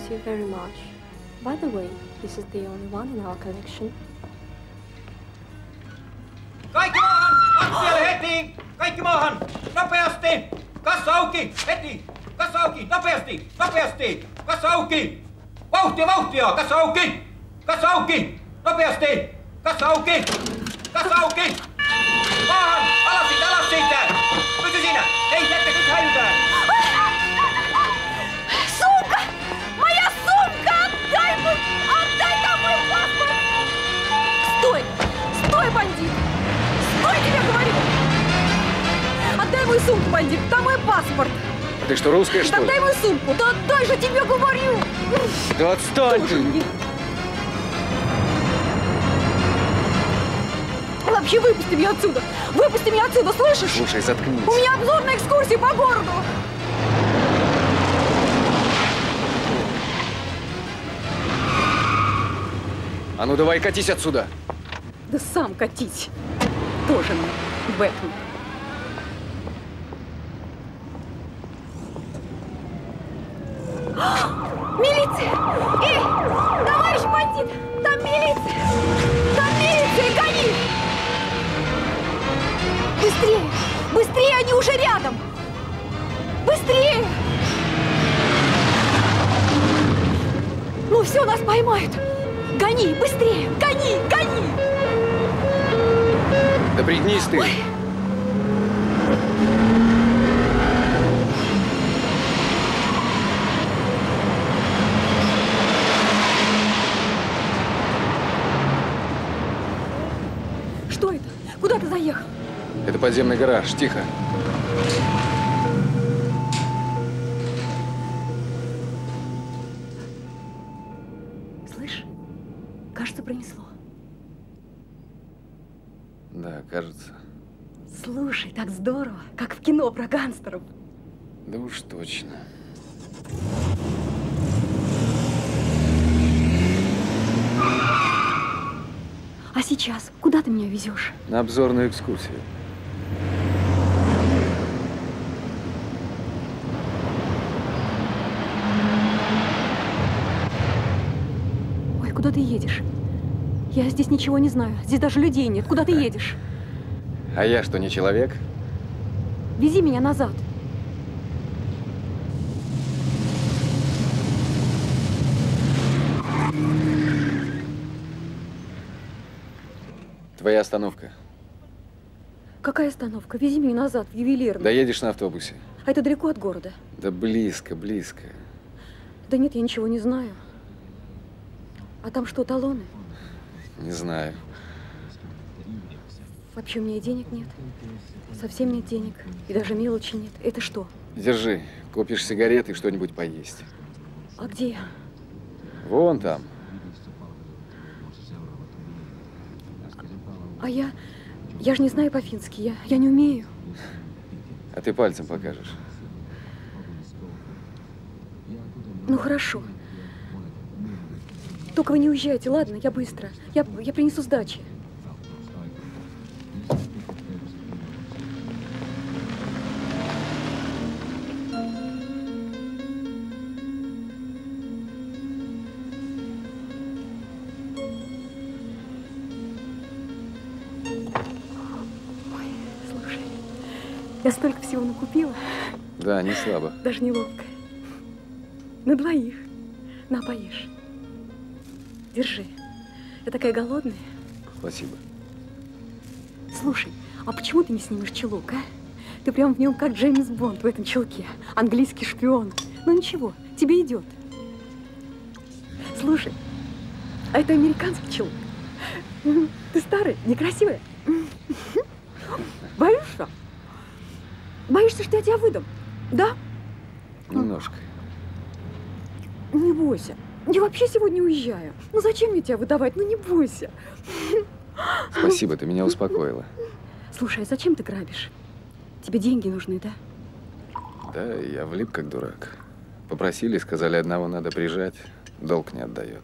you very much. By the way, this is the only one in our collection. Kaikki maahan! Lattialle heti! Kaikki maahan! Nopeasti! Kassa auki! Heti! Kassa auki! Nopeasti! Nopeasti! Kassa auki! Vauhtia! Vauhtia! Kassa auki! Kassa auki! Nopeasti! Kassa auki! Kassa auki! Maahan! Alas siitä! Alas siitä! Pysy siinä! Ei jättä nyt häilytään! Сумка! Моя сумка! Отдай мой! Отдай там мой паспорт! Стой! Стой, бандит! Стой, тебе говорю! Отдай мою сумку, бандит! Там мой паспорт! Ты что, русская, что ли? Отдай мою сумку! Да отдай же, тебе говорю! Да отстань ты! Вообще выпусти меня отсюда! Выпусти меня отсюда, слышишь? Слушай, заткнись. У меня обзор на экскурсии по городу! А ну давай катись отсюда! Да сам катись! Тоже мне, Бэтмен. Милиция! Эй, товарищ бандит! Там милиция! Там милиция! Гони! Быстрее! Быстрее, они уже рядом! Быстрее! Ну все, нас поймают! Гони! Быстрее! Гони! Гони! Да пригнись ты! Ой. Что это? Куда ты заехал? Это подземный гараж. Тихо. Слышь, кажется, пронесло. Да, кажется. Слушай, так здорово, как в кино про гангстеров. Да уж точно. А сейчас куда ты меня везешь? На обзорную экскурсию. Ой, куда ты едешь? Я здесь ничего не знаю. Здесь даже людей нет. Куда ты едешь? А я что, не человек? Вези меня назад. Твоя остановка. Какая остановка? Вези меня назад, в ювелирный. Доедешь на автобусе. А это далеко от города? Да близко, близко. Да нет, я ничего не знаю. А там что, талоны? Не знаю. Вообще у меня и денег нет. Совсем нет денег. И даже мелочи нет. Это что? Держи. Купишь сигареты и что-нибудь поесть. А где? Вон там. А я же не знаю по-фински. Я не умею. А ты пальцем покажешь. Ну, хорошо. Только вы не уезжайте, ладно? Я быстро. Я принесу сдачи. Ой, слушай, я столько всего накупила. Да, не слабо. Даже неловко. На двоих. На, поешь. Держи. Я такая голодная. Спасибо. Слушай, а почему ты не снимешь чулок, а? Ты прям в нем как Джеймс Бонд в этом чулке. Английский шпион. Ну ничего, тебе идет. Слушай, а это американский чулок. Ты старый, некрасивый. Боишься? Боишься, что я тебя выдам? Да? Немножко. Не бойся. Я вообще сегодня уезжаю. Ну зачем мне тебя выдавать? Ну не бойся. Спасибо, ты меня успокоила. Слушай, а зачем ты грабишь? Тебе деньги нужны, да? Да, я влип как дурак. Попросили, сказали, одного надо прижать. Долг не отдает.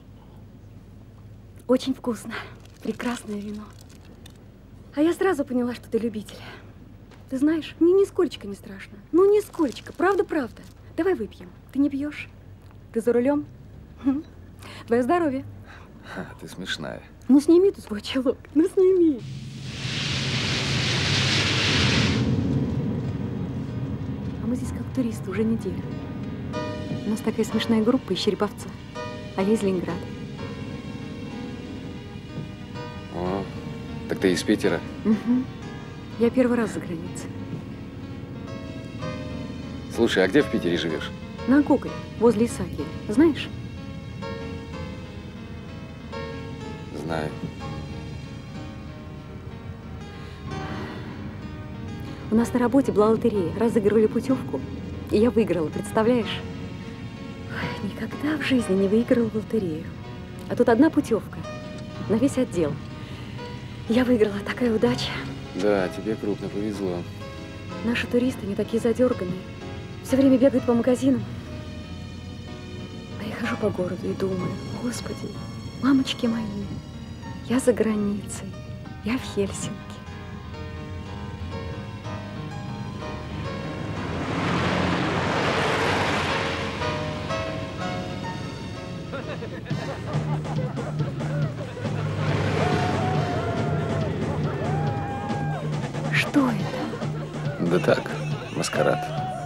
Очень вкусно. Прекрасное вино. А я сразу поняла, что ты любитель. Ты знаешь, мне нисколько не страшно. Ну, нисколько. Правда-правда. Давай выпьем. Ты не пьешь? Ты за рулем? Твое здоровье. Ты смешная. Ну сними ты свой чулок, ну сними. А мы здесь как туристы уже неделю. У нас такая смешная группа из Череповца, а я из Ленинграда. О, так ты из Питера? Угу. Я первый раз за границей. Слушай, а где в Питере живешь? На Гоголе, возле Исаакия. Знаешь? Знаю. У нас на работе была лотерея. Разыгрывали путевку, и я выиграла, представляешь? Ой, никогда в жизни не выиграла в лотерею. А тут одна путевка на весь отдел. Я выиграла, такая удача. Да, тебе крупно повезло. Наши туристы не такие задерганные. Все время бегают по магазинам. А я хожу по городу и думаю, Господи, мамочки мои, я за границей, я в Хельсинки. Что это? Да так, маскарад.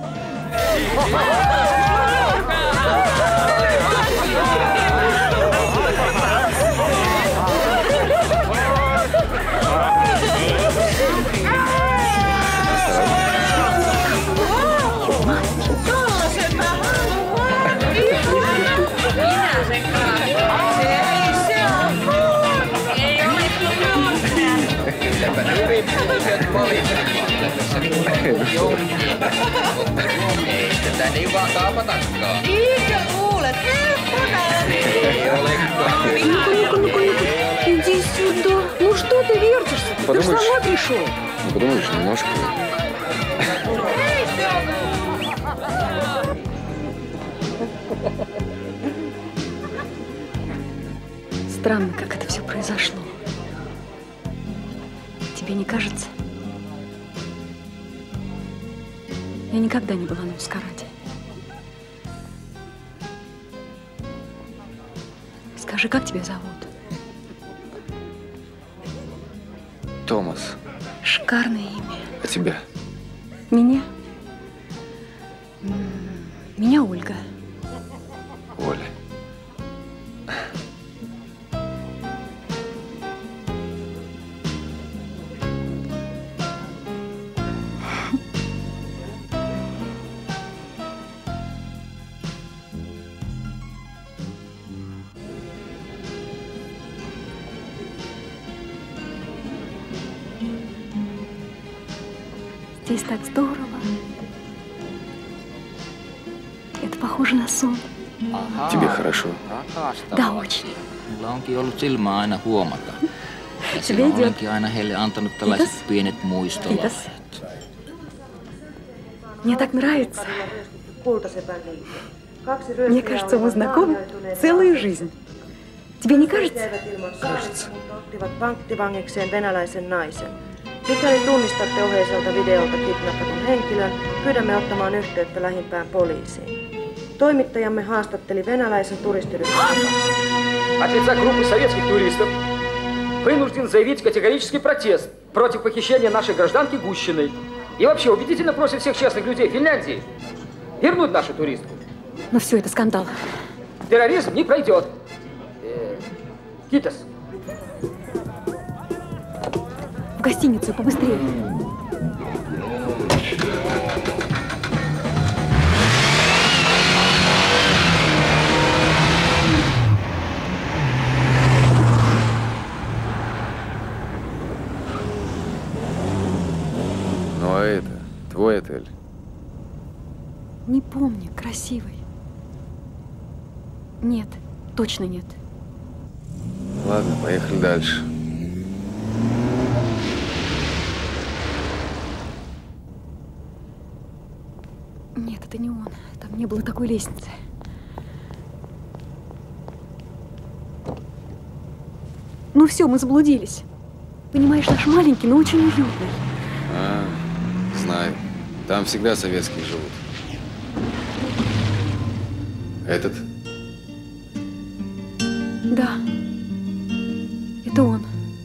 Ei tätä niin vaan kaapatakaan. Eikö luulet? Иди сюда. Ну что ты вертишься? Ты же сама пришел. Ну, подумаешь, немножко. Странно, как это все произошло. Тебе не кажется? Я никогда не была на маскараде. Скажи, как тебя зовут? Томас. Шикарное имя. А тебя? Меня? Меня Ольга. Оля. Здесь так здорово. Это похоже на сон. Тебе хорошо? Да, очень. Mulla onkin ollut silmää aina huomata. Ja Тебе silloin идет. olenkin aina heille antanut tällaiset Kiitos. pienet muistolahjat. Мне так нравится. Мне кажется, мы знакомы целую жизнь. Тебе не кажется? Кажется. Ottivat panttivangikseen venäläisen naisen. Mikäli tunnistatte oheiselta videolta kidnappatun henkilön, pyydämme ottamaan yhteyttä lähimpään poliisiin. Toimittajamme haastatteli venäläisen turistiryhmän. Отец группы советских туристов вынужден заявить категорический протест против похищения нашей гражданки Гущиной. И вообще убедительно просит всех честных людей Финляндии вернуть нашу туристку. Ну все, это скандал. Терроризм не пройдет. Китас. В гостиницу, побыстрее. Ну а это твой отель? Не помню, красивый. Нет, точно нет. Ладно, поехали дальше. Нет, это не он. Там не было такой лестницы. Ну все, мы заблудились. Понимаешь, наш маленький, но очень уютный. А, знаю. Там всегда советские живут. Этот? Да, это он.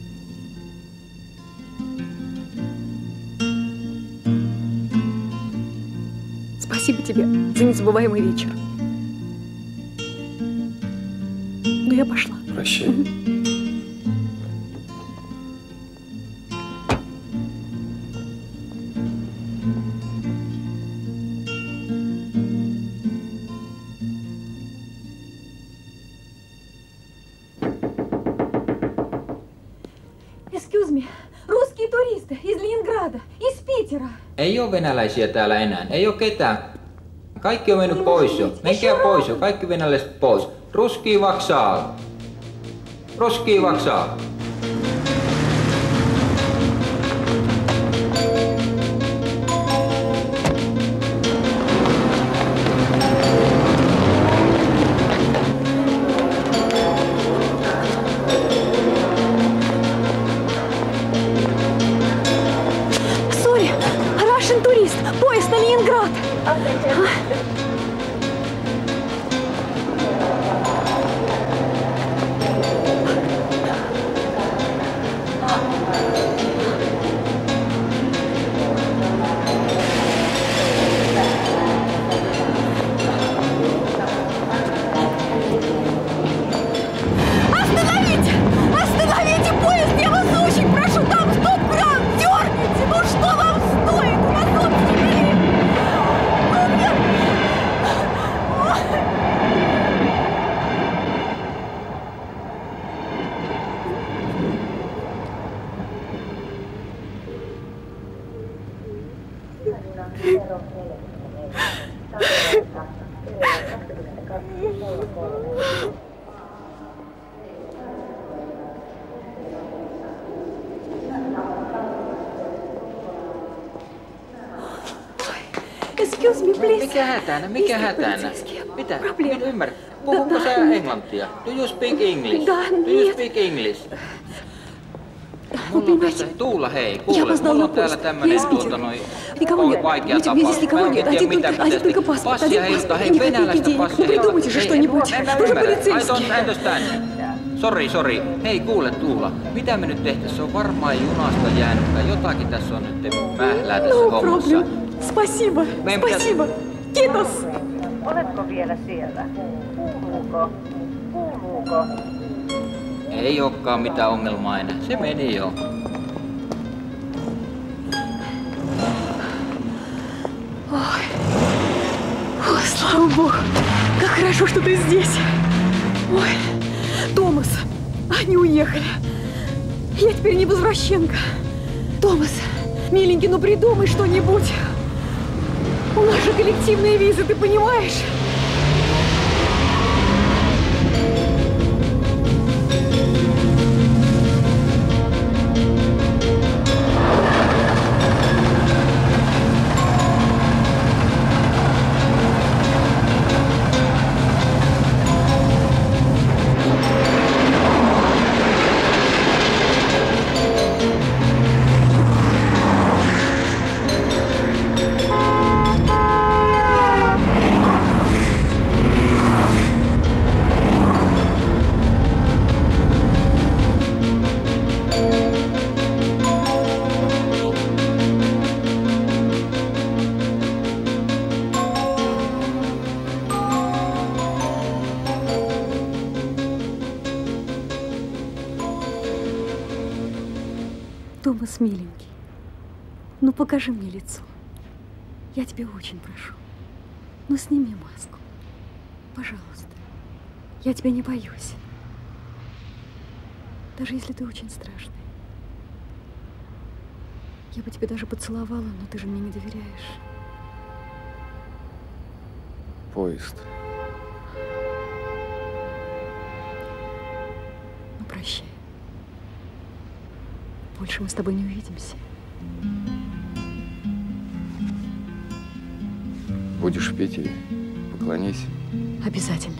Спасибо тебе за незабываемый вечер. Ну, я пошла. Прощай. Excuse me, russkие туристы из Ленинграда, из Питера. Ei ole venäläisiä täällä enää. Ei ole ketään. Kaikki on mennyt pois jo. Menkää pois jo. Kaikki venäläiset pois. Ruskii vaksaa. Ruskii vaksaa. Sorry, Russian турист, поезд на Ленинград. Остановите! Остановите поезд! Я вас очень прошу! Там стоп-кран! Дерните! Ну что вам стоит? У нас тут теперь... Excuse me, please. Mikä hätänä? Mikä hätänä? Mitä? En ymmärrä. Puhunko sä englantia? Do you speak English? Do you speak English? Mulla on tässä, Tuula, hei, kuule, mulla on täällä tämmönen on vaikea tapaus. Mä en oikein tiedä mitä pitäisi tehdä. Passia heiltä, hei, venäläistä passia heiltä. Hei, I don't understand. Sori. Hei, kuule Tuula, mitä me nyt tehtäis? Se on varmaan junasta jäänyt tai jotakin tässä on nyt mählää tässä hommassa. Спасибо, спасибо. Kiitos. Oletko vielä siellä? Kuuluuko? Ei olekaan mitään ongelmaa enää. Se meni jo. Ой, слава богу, как хорошо, что ты здесь. Ой, Томас, они уехали. Я теперь не возвращенка. Томас, миленький, ну придумай что-нибудь. У нас же коллективные визы, ты понимаешь? Томас, миленький, ну покажи мне лицо. Я тебя очень прошу. Ну сними маску. Пожалуйста. Я тебя не боюсь. Даже если ты очень страшный. Я бы тебя даже поцеловала, но ты же мне не доверяешь. Поезд. Ну, прощай. Больше мы с тобой не увидимся. Будешь петь ей, поклонись. Обязательно.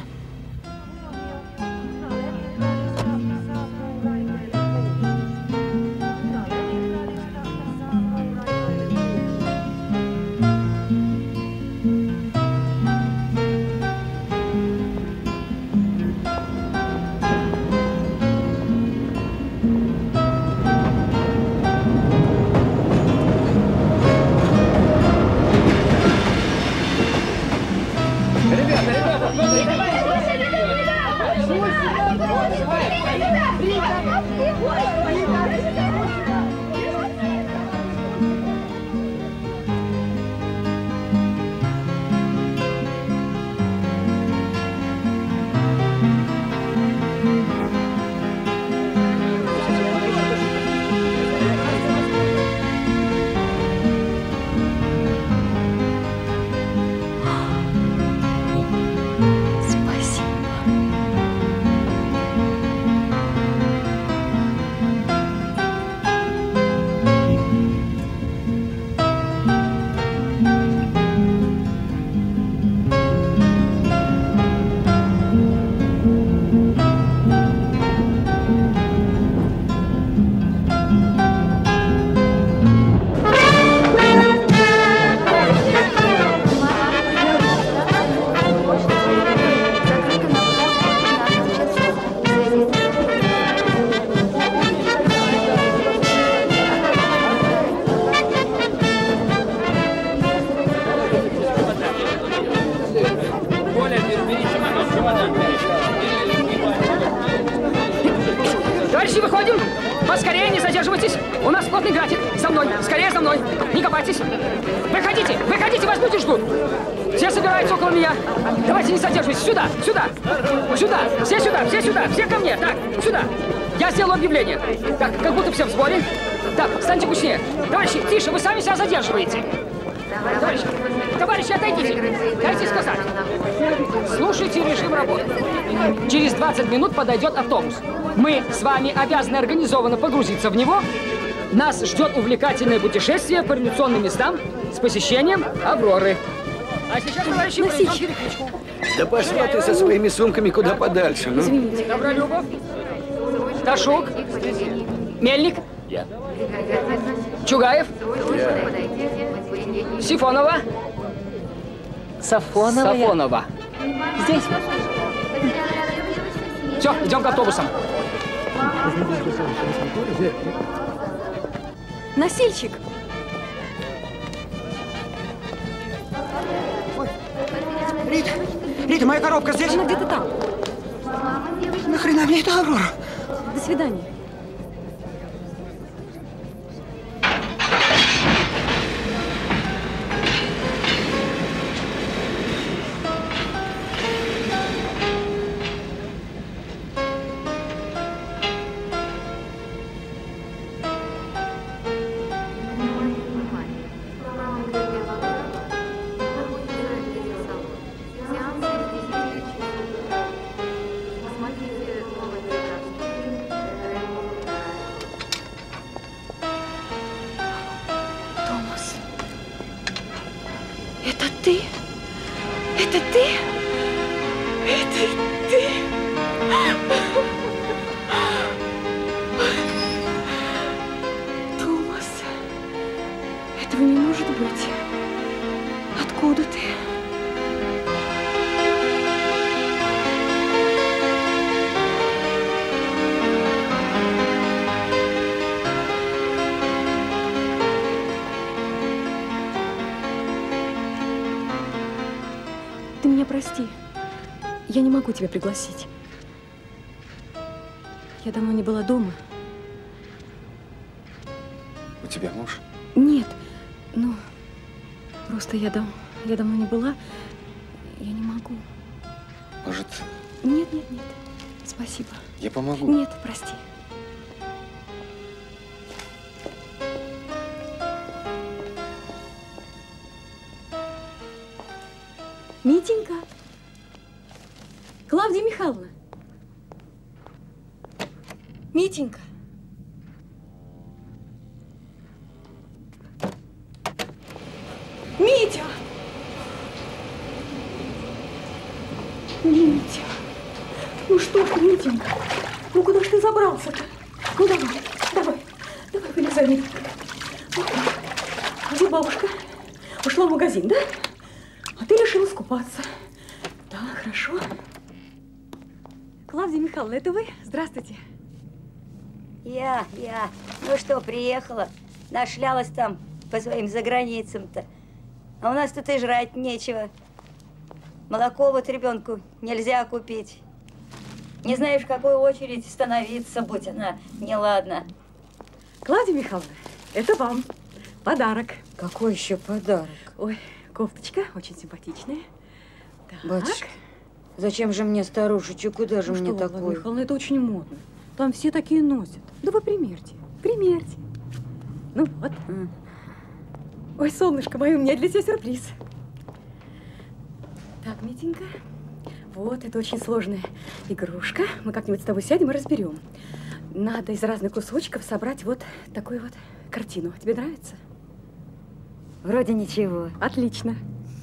задерживайтесь. У нас плотный график. За мной. Скорее за мной. Не копайтесь. Выходите. Выходите, вас люди ждут. Все собираются около меня. Давайте не задерживайтесь. Сюда. Сюда. Сюда. Все сюда. Все сюда. Все ко мне. Так, сюда. Я сделал объявление. Так, как будто все в сборе. Так, встаньте кучнее. Товарищи, тише, вы сами себя задерживаете. Товарищи, отойдите. Дайте сказать. Слушайте режим работы. Через 20 минут подойдет автобус. Мы с вами обязаны организованно погрузиться в него. Нас ждет увлекательное путешествие по революционным местам с посещением Авроры. А сейчас, товарищи, пройдем перекличку. Да пошла ты со своими сумками куда подальше. Ну. Извините. Добролюбов. Ташук. Мельник. Я. Чугаев. Я. Сифонова. Сафонова. Здесь. Все, идем к автобусам. Носильщик. Рита, моя коробка здесь? Она где-то там. Нахрена мне это, Аврора? До свидания. Прости, я не могу тебя пригласить. Я давно не была дома. У тебя муж? Нет, ну, просто я давно не была. Я не могу. Может... Нет, спасибо. Я помогу? Нет, прости. Митенька. Клавдия Михайловна. Митенька. Митя! Митя. Ну что ты, Митенька? Ну куда ж ты забрался-то? Ну давай, вылезай, Митенька. Где бабушка? Ушла в магазин, да? А ты решила искупаться. Да, хорошо. Клавдия Михайловна, это вы? Здравствуйте. Я. Ну что, приехала. Нашлялась там по своим заграницам-то. А у нас тут и жрать нечего. Молоко вот ребенку нельзя купить. Не знаешь, в какую очередь становиться, будь она неладна. Клавдия Михайловна, это вам подарок. Какой еще подарок? Ой, кофточка очень симпатичная. Так. Батюшка, зачем же мне старушечью? Куда же мне такое? Клавдия Михайловна, это очень модно. Там все такие носят. Да вы примерьте. Ну вот. Ой, солнышко мое, у меня для тебя сюрприз. Так, Митенька, вот, это очень сложная игрушка. Мы как-нибудь с тобой сядем и разберем. Надо из разных кусочков собрать вот такую вот картину. Тебе нравится? Вроде ничего. Отлично.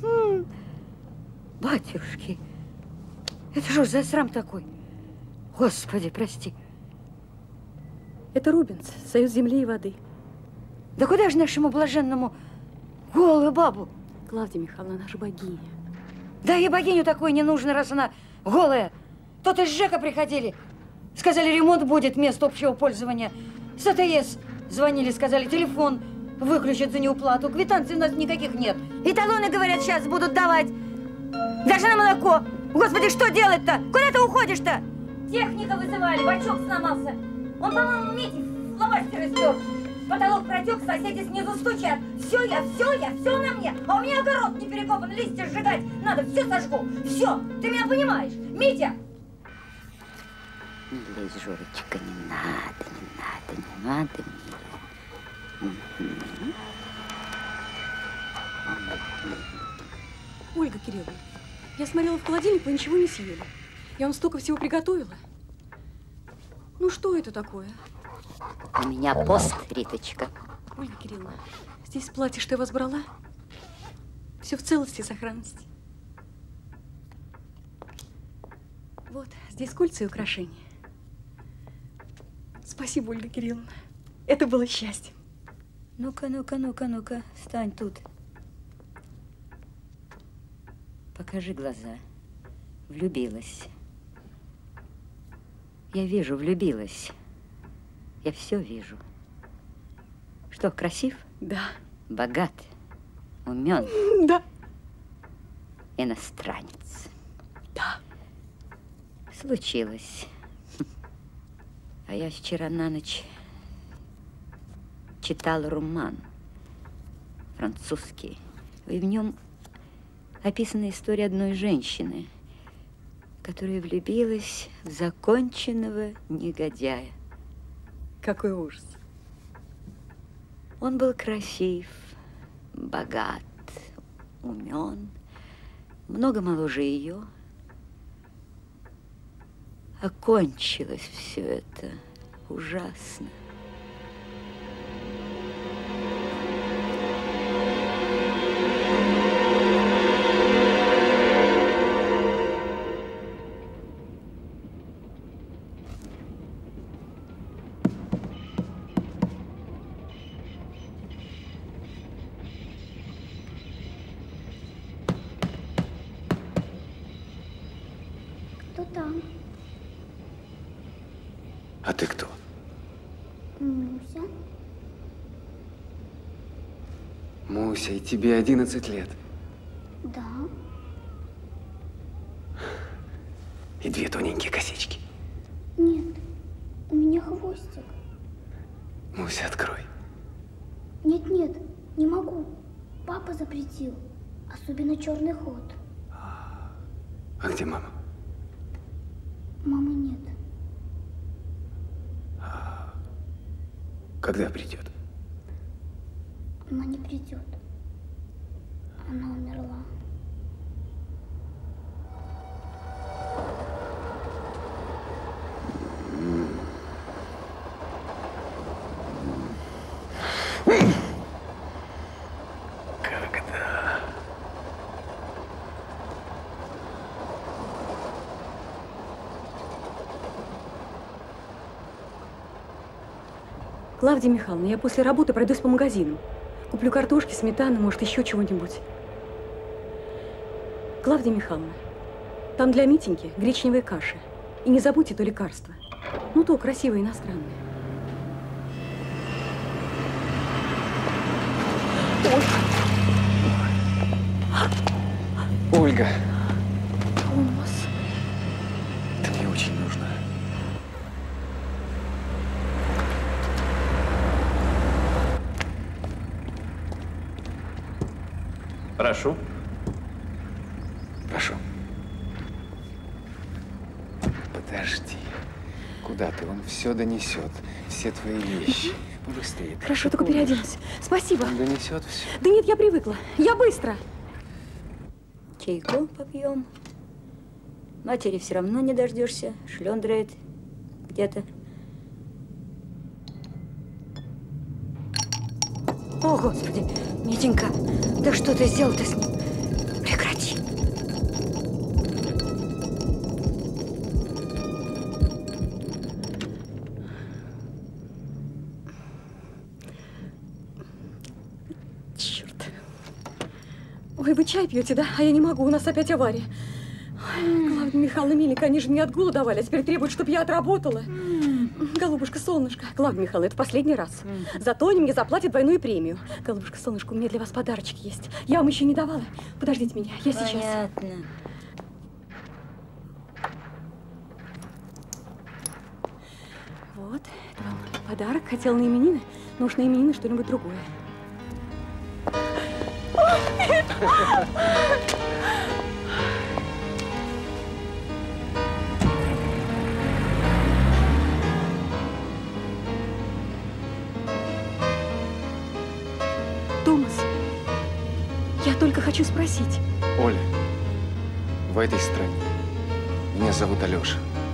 Батюшки, это что ж за срам такой? Господи, прости. Это Рубенс, Союз земли и воды. Да куда же нашему блаженному голую бабу? Клавдия Михайловна, наша богиня. Да и богиню такой не нужно, раз она голая. Тут из ЖЭКа приходили. Сказали, ремонт будет, место общего пользования. С АТС звонили, сказали, телефон выключат за неуплату. Квитанций у нас никаких нет. И талоны, говорят, сейчас будут давать. Даже на молоко. Господи, что делать-то? Куда ты уходишь-то? Техника вызывали, бачок сломался. Он, по-моему, Мите фломастер истек. Потолок протек, соседи снизу стучат. Все на мне. А у меня огород не перекопан, листья сжигать надо, все сожгу. Все, ты меня понимаешь, Митя? Не лезь, Жорочка, не надо, Миля. Ольга Кирилловна, я смотрела в холодильник, вы ничего не съели. Я вам столько всего приготовила. Ну что это такое? У меня пост, Риточка. Ольга Кирилловна, здесь платье, что я вас брала, все в целости и сохранности. Вот, здесь кольца и украшения. Спасибо, Ольга Кирилловна. Это было счастье. Ну-ка, стань тут. Покажи глаза. Влюбилась. Я вижу, влюбилась. Я все вижу. Что, красив? Да. Богат? Умен? Да. Иностранец? Да. Случилось. А я вчера на ночь читала роман французский. И в нем описана история одной женщины, которая влюбилась в законченного негодяя. Какой ужас. Он был красив, богат, умен, много моложе ее. Окончилось все это ужасно. Кто там? А ты кто? Муся. Муся, и тебе 11 лет. Да. И 2 тоненькие косички. Нет, у меня хвостик. Муся, открой. Нет, не могу. Папа запретил. Особенно черный ход. А где мама? Мамы нет. Когда придет? Она не придет. Она умерла. Когда? Клавдия Михайловна, я после работы пройдусь по магазину. Куплю картошки, сметаны, может, еще чего-нибудь. Клавдия Михайловна, там для Митеньки гречневая каша. И не забудьте то лекарство. Ну, то красивое иностранное. Ольга. Томас. Это мне очень нужно. Прошу. Прошу. Подожди. Куда ты? Он все донесет. Все твои вещи. Побыстрее. Хорошо, только переоденусь. Спасибо. Он донесет все. Да нет, я привыкла. Я быстро. Чайку попьем. Матери все равно не дождешься. Шлёндрает где-то. О, Господи, Митенька, да что ты сделал-то с ним? Прекрати. Черт. Ой, вы чай пьете, да? А я не могу, у нас опять авария. Ой, Клавдия Михайловна, миленькая, они же мне от голода давали, а теперь требуют, чтобы я отработала. Голубушка, солнышко. Клавдия Михайловна, это в последний раз. Зато они мне заплатят двойную премию. Голубушка, солнышко, у меня для вас подарочек есть. Я вам еще не давала. Подождите меня, я сейчас. Понятно. Вот, это вам Подарок хотел на именины, но уж на именины что-нибудь другое. Томас, я только хочу спросить. Оля, в этой стране меня зовут Алеша.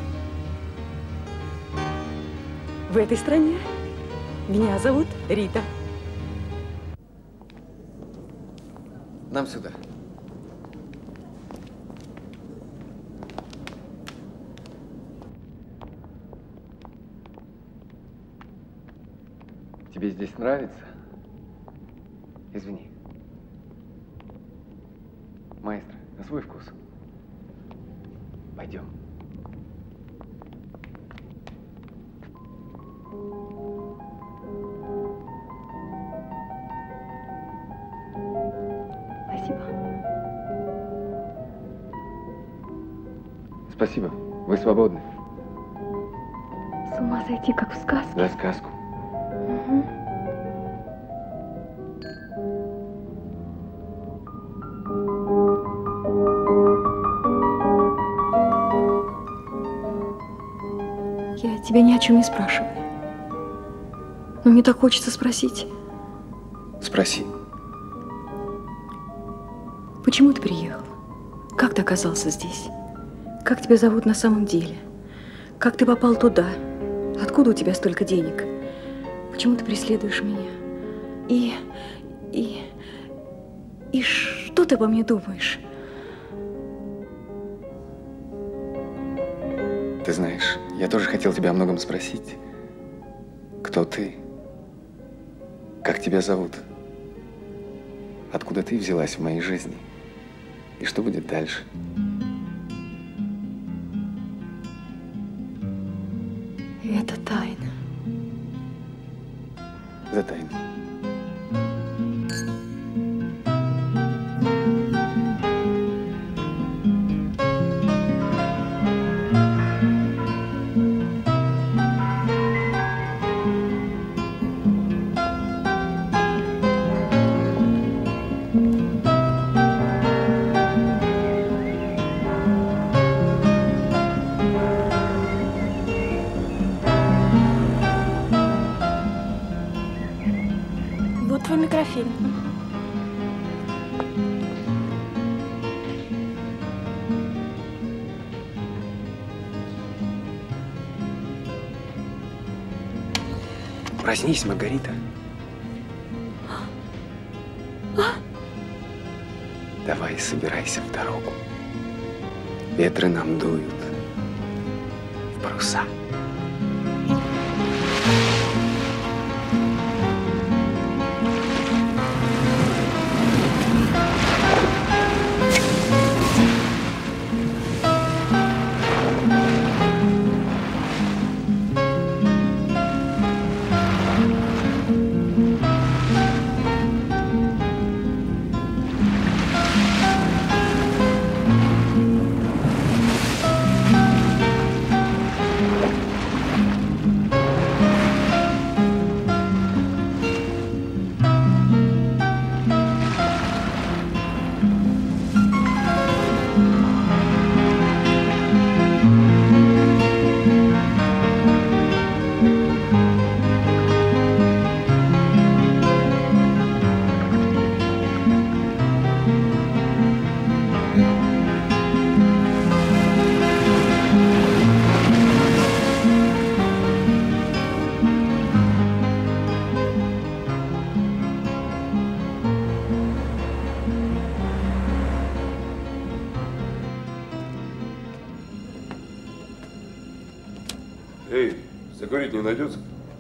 В этой стране меня зовут Рита. Нам сюда. Тебе здесь нравится? Извини. Маэстро, на свой вкус. Пойдем. Спасибо. Спасибо. Вы свободны. С ума сойти, как в сказке. За сказку. Угу. Я тебя ни о чем не спрашиваю. Но мне так хочется спросить. Спроси. Почему ты приехал? Как ты оказался здесь? Как тебя зовут на самом деле? Как ты попал туда? Откуда у тебя столько денег? Почему ты преследуешь меня? И что ты обо мне думаешь? Ты знаешь, я тоже хотел тебя о многом спросить. Кто ты? Как тебя зовут? Откуда ты взялась в моей жизни? И что будет дальше? Это тайна. За тайну. Вот твой микрофильм. Проснись, Маргарита. Давай, собирайся в дорогу. Ветры нам дуют в паруса. Эй, закурить не найдется?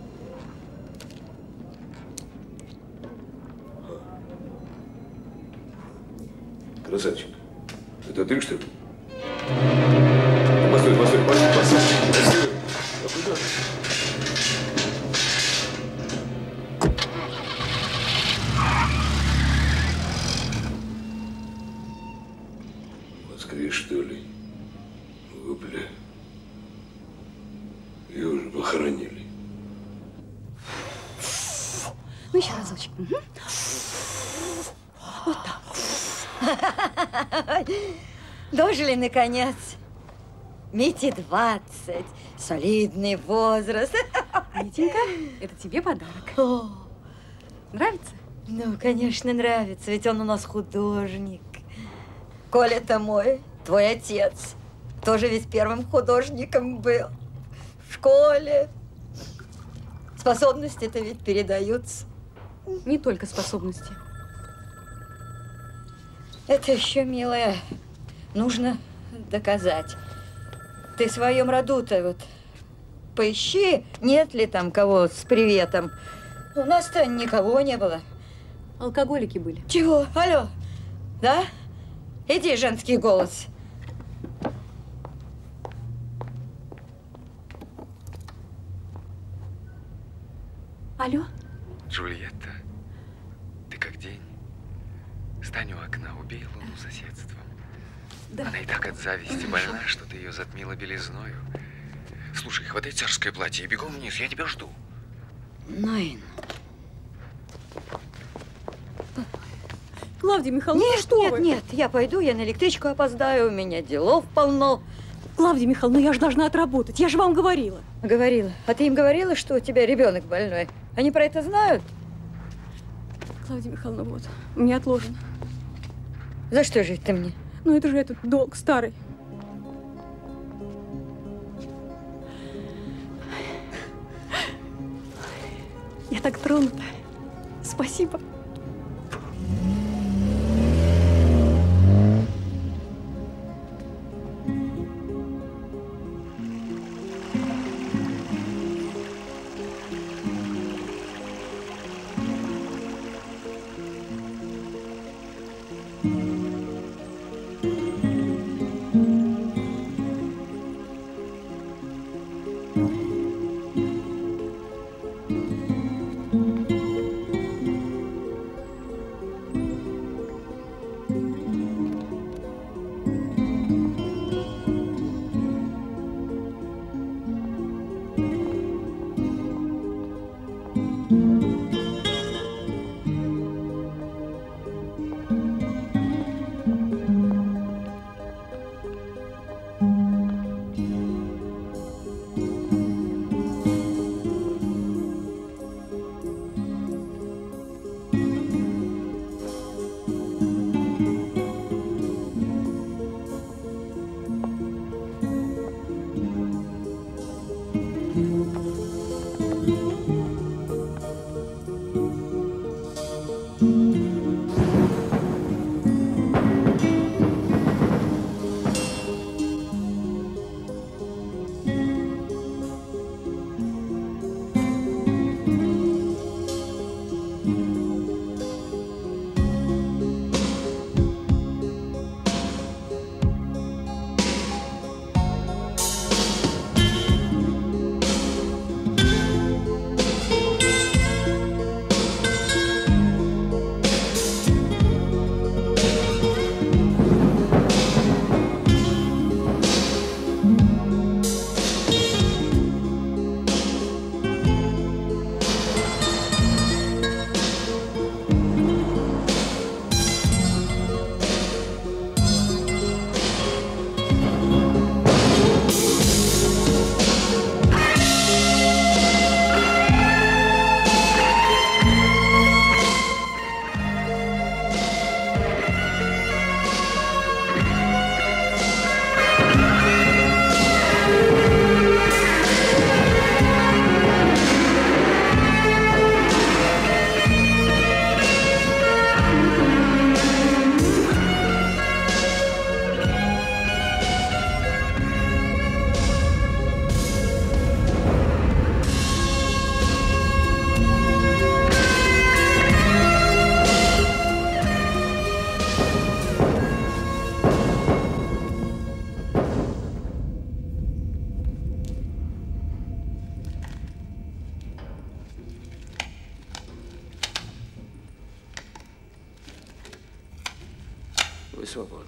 Красавчик, это ты, что ли? Постой, постой, постой, постой. А куда? Москве, что ли? Вы, бля. Ее уже похоронили. Ну, еще разочек. Угу. Вот так. Дожили, наконец. Мите 20. Солидный возраст. Митенька, это тебе подарок. О. Нравится? Ну, конечно, нравится, ведь он у нас художник. Коля-то мой, твой отец, тоже ведь первым художником был. В школе. Способности-то ведь передаются. Не только способности. Это еще, милая, нужно доказать. Ты в своем роду-то вот поищи, нет ли там кого с приветом. У нас-то никого не было. Алкоголики были. Чего? Алло? Да? Иди, женский голос. Алло? Джульетта, ты как день. Стань у окна, убей луну соседством. Да. Она и так от зависти больна, что ты ее затмила белизною. Слушай, хватай царское платье и бегом вниз, я тебя жду. Найн. Клавдия Михайловна, нет, что нет, вы? Нет, я пойду, я на электричку опоздаю, у меня делов полно. Клавдия Михайловна, я же должна отработать, я же вам говорила. Говорила. А ты им говорила, что у тебя ребенок больной? Они про это знают? Клавдия Михайловна, вот, мне отложено. За что же ты мне? Ну, это же этот долг старый. Я так тронута. Спасибо. Вы свободны.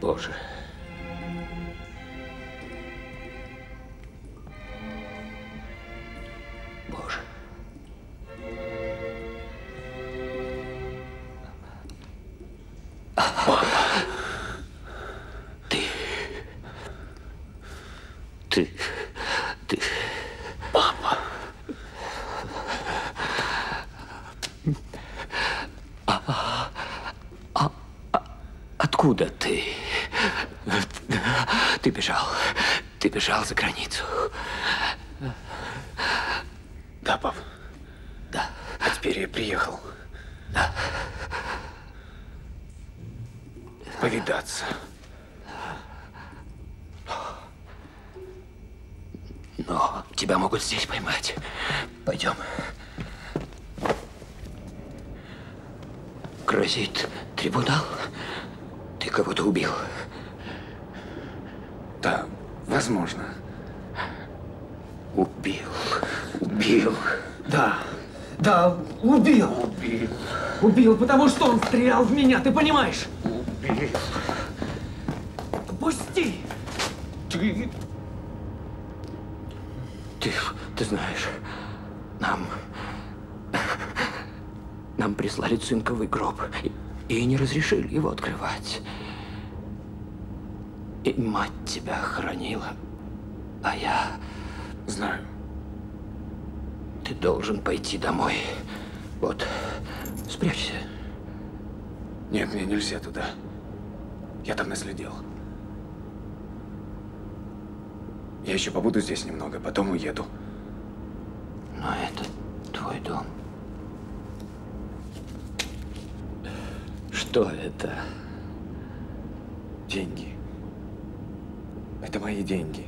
Боже. Боже. Папа. Ты. Папа. Откуда ты? Ты бежал за границу. Да, пап. Да. А теперь я приехал. Да. Повидаться. Но тебя могут здесь поймать. Пойдем. Грозит трибунал? Ты кого-то убил? Да, возможно. Убил. Да, убил. Убил, потому что он стрелял в меня, ты понимаешь? Убил. Пусти. Ты знаешь, нам прислали цинковый гроб и не разрешили его открывать. И мать тебя хоронила, а я... Знаю. Ты должен пойти домой. Вот, спрячься. Нет, мне нельзя туда. Я там наследил. Я еще побуду здесь немного, потом уеду. Но это твой дом. Что это? Деньги. Это мои деньги.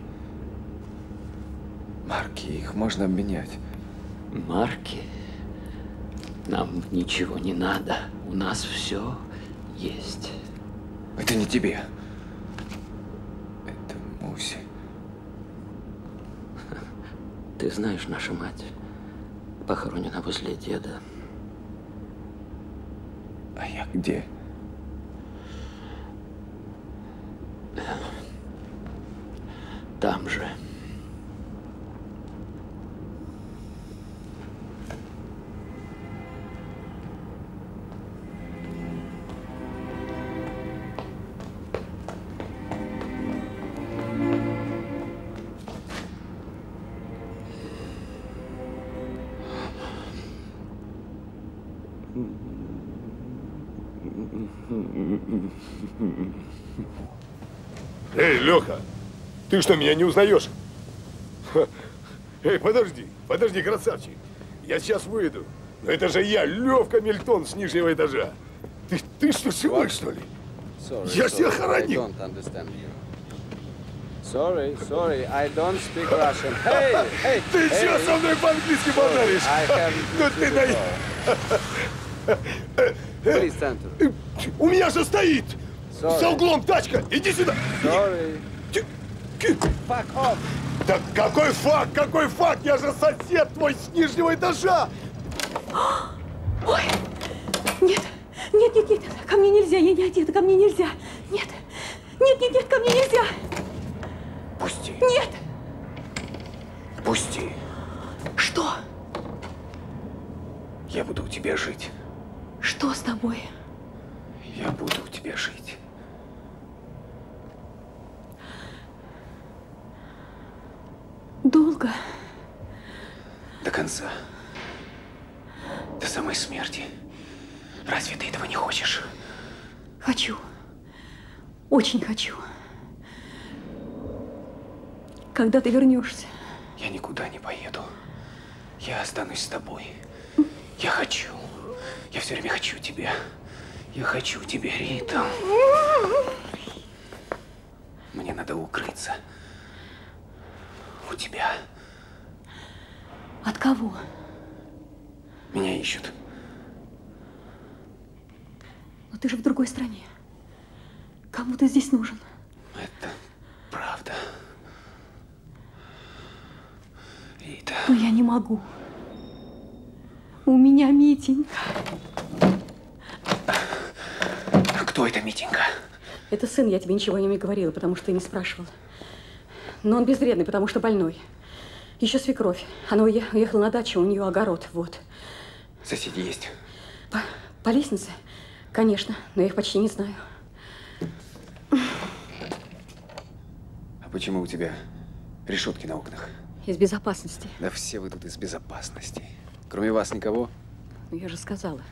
Марки, их можно обменять. Марки? Нам ничего не надо. У нас все есть. Это не тебе. Это Мусе. Ты знаешь, наша мать похоронена возле деда. А я где? Там же. Эй, Леха, ты что, меня не узнаешь? Эй, подожди, красавчик. Я сейчас выйду. Но это же я, Левка Мильтон с нижнего этажа. Ты что, живой, что ли? Я тебя хоронил. Sorry, I don't speak Russian. Hey! Ты что со мной по-английски базаришь? Ну ты дай... У меня же стоит! За углом тачка! Иди сюда! Sorry. Fuck off! Да какой факт? Я же сосед твой с нижнего этажа! Ой! Нет, ко мне нельзя, я не одета, ко мне нельзя. Нет, ко мне нельзя. Пусти. Нет. Пусти. Что? Я буду у тебя жить. Что с тобой? Я буду у тебя жить. Долго? До конца. До самой смерти. Разве ты этого не хочешь? Хочу. Очень хочу. Когда ты вернешься? Я никуда не поеду. Я останусь с тобой. Я хочу. Я все время хочу тебя. Я хочу тебя, Рита. Мне надо укрыться. У тебя. От кого? Меня ищут. Но ты же в другой стране. Кому ты здесь нужен? Это правда. Рита. Но я не могу. У меня митинг. Кто это Митенька? Это сын, я тебе ничего не говорила, потому что ты не спрашивала. Но он безвредный, потому что больной. Еще свекровь. Она уехала на дачу, у нее огород, вот. Соседи есть? По лестнице? Конечно, но я их почти не знаю. А почему у тебя решетки на окнах? Из безопасности. Да все вы тут из безопасности. Кроме вас никого? Ну, я же сказала.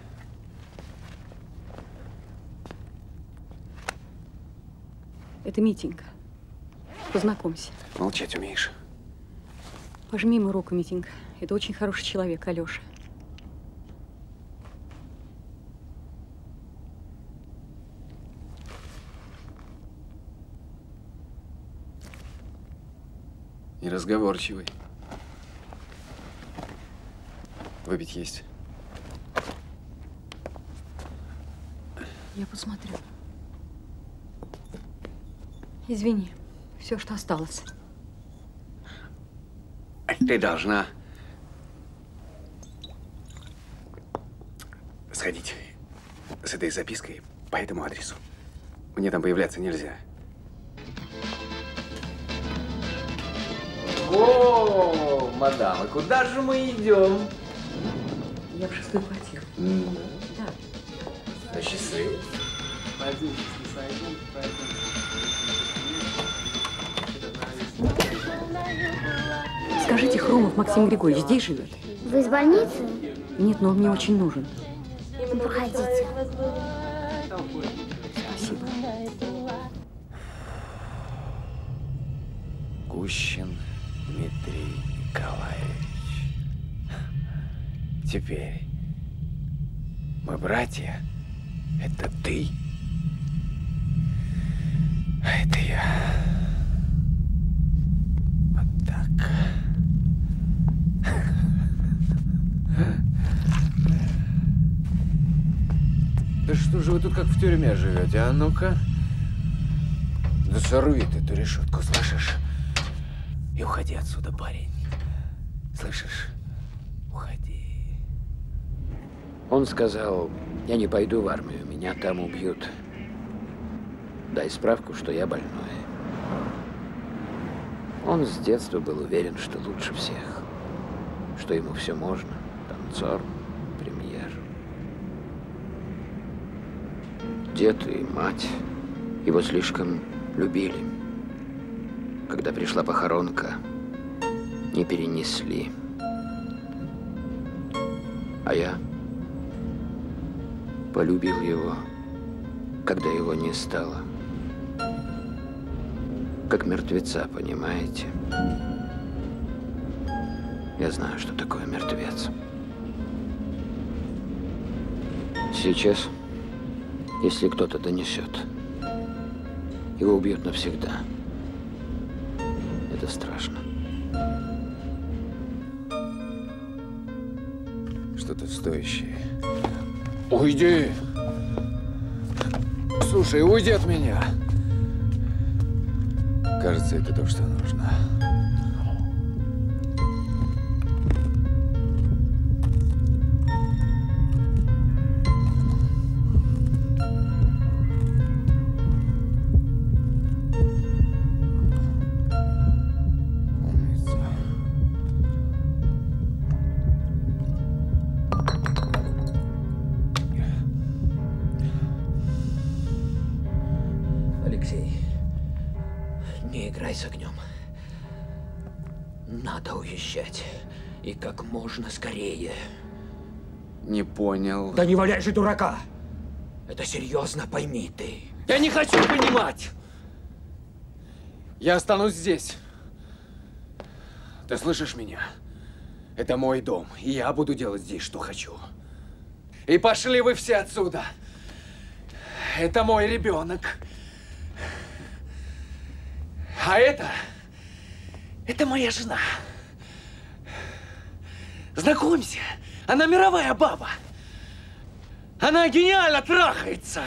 Это Митенька. Познакомься. Молчать умеешь. Пожми ему руку, Митенька. Это очень хороший человек, Алёша. Неразговорчивый. Выпить есть? Я посмотрю. Извини, все, что осталось. Ты должна сходить с этой запиской по этому адресу. Мне там появляться нельзя. О, мадам, и куда же мы идем? Я в 6-ю квартиру. Да. Да счастливо. Скажите, Хромов Максим Григорьевич здесь живет? Вы из больницы? Нет, но он мне очень нужен. Проходите. Спасибо. Гущин Дмитрий Николаевич. Теперь мы братья. Это ты, а это я. Вот так. Да что же вы тут как в тюрьме живете, а ну-ка? Да сорви ты эту решетку, слышишь? И уходи отсюда, парень. Слышишь? Уходи. Он сказал, я не пойду в армию, меня там убьют. Дай справку, что я больной. Он с детства был уверен, что лучше всех, что ему все можно, танцор, премьер. Дед и мать его слишком любили. Когда пришла похоронка, не перенесли. А я полюбил его, когда его не стало. Как мертвеца, понимаете? Я знаю, что такое мертвец. Сейчас, если кто-то донесет, его убьют навсегда. Это страшно. Что-то стоящее. Уйди! Слушай, уйди от меня! Кажется, это то, что нужно. Алексей, не играй с огнем. Надо уезжать. И как можно скорее. Не понял. Да не валяй же дурака! Это серьезно, пойми ты. Я не хочу понимать! Я останусь здесь. Ты слышишь меня? Это мой дом, и я буду делать здесь, что хочу. И пошли вы все отсюда. Это мой ребенок. А это моя жена. Знакомься, она мировая баба. Она гениально трахается.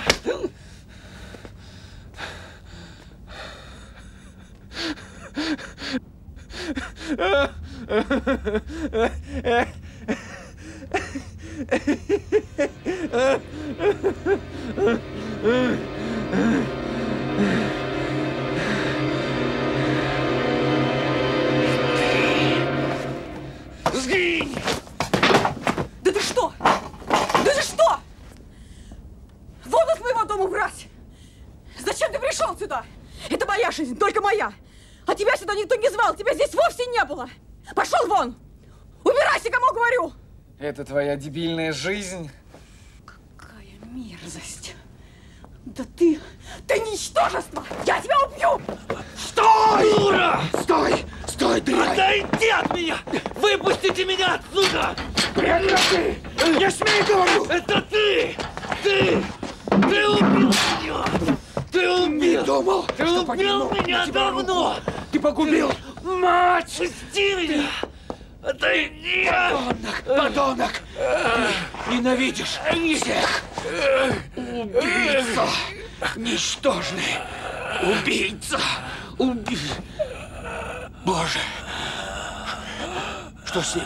Сгинь! Да ты что? Да ты что? Вон из моего дома брать! Зачем ты пришел сюда? Это моя жизнь, только моя. А тебя сюда никто не звал, тебя здесь вовсе не было. Пошел вон! Убирайся, кому говорю! Это твоя дебильная жизнь? Какая мерзость! Да ты ничтожество! Я тебя убью! Стой! Дура! Стой! Стой, дрянь! Отойди от меня! Выпустите меня отсюда! Прекрати! Не смей, говорю! Это ты! Ты убил меня! Ты убил! Не думал, Ты что убил меня давно! Ты погубил мать! Отпусти меня! Отойди! Подонок! Ты ненавидишь всех! Убийца! Ничтожный! Убийца! Боже! Что с ним?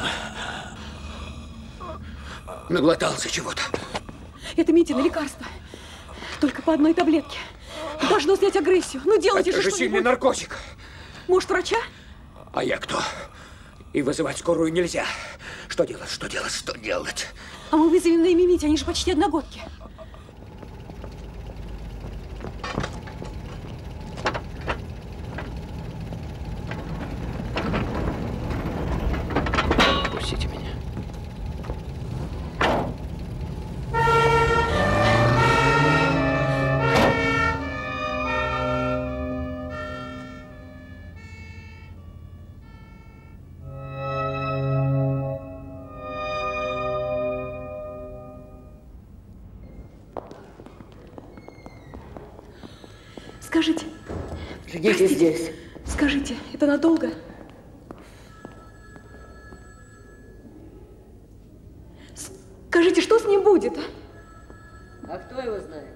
Наглотался чего-то. Это Митина лекарство. Только по одной таблетке. Должно снять агрессию. Ну делайте же Это же что-нибудь. сильный наркотик. Может, врача? А я кто? И вызывать скорую нельзя. Что делать, что делать, что делать? А мы вызовем на имя Мити, они же почти одногодки. Пустите меня. Скажите. Ждите здесь. Скажите, это надолго? Скажите, что с ним будет? А кто его знает?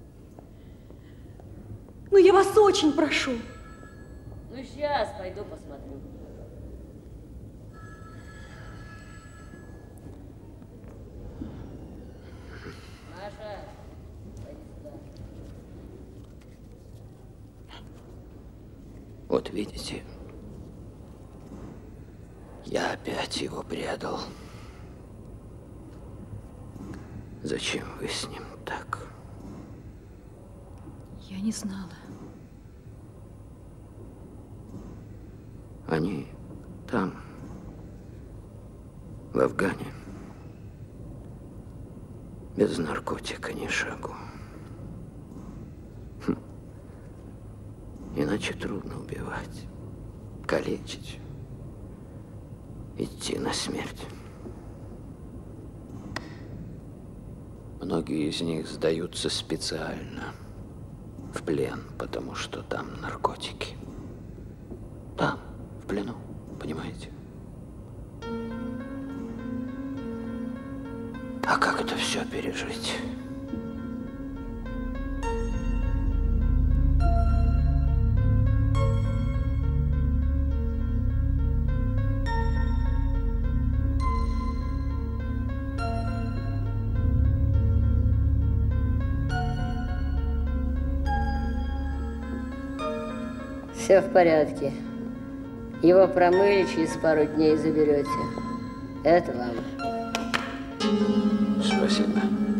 Ну, я вас очень прошу. Ну, сейчас пойду посмотрю. Маша, пойди сюда. Вот видите, я опять его предал. Зачем вы с ним так? Я не знала. Они там, в Афгане, без наркотика ни шагу. Иначе трудно убивать, калечить, идти на смерть. Многие из них сдаются специально в плен, потому что там наркотики. Там, в плену, понимаете? А как это все пережить? Все в порядке. Его промыли, через пару дней заберете. Это вам. Спасибо.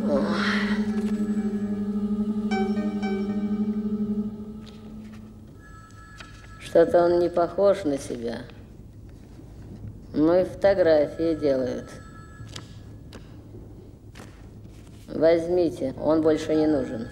Что-то он не похож на себя. Ну и фотографии делают. Возьмите, он больше не нужен.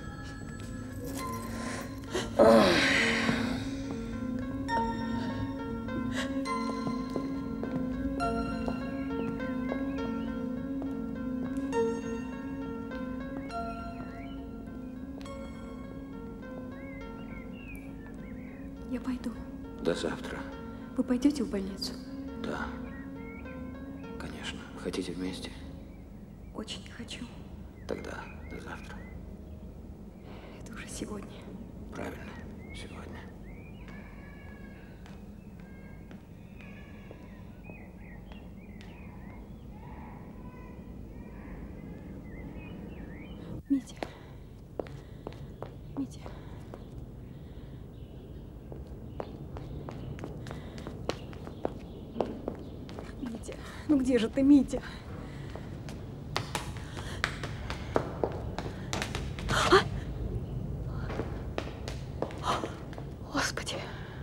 Я пойду. До завтра. Вы пойдете в больницу? Да. Конечно. Хотите вместе? Очень хочу. Тогда до завтра. Это уже сегодня. Правильно. Сегодня. Митя. Митя. Ну где же ты, Митя? Господи.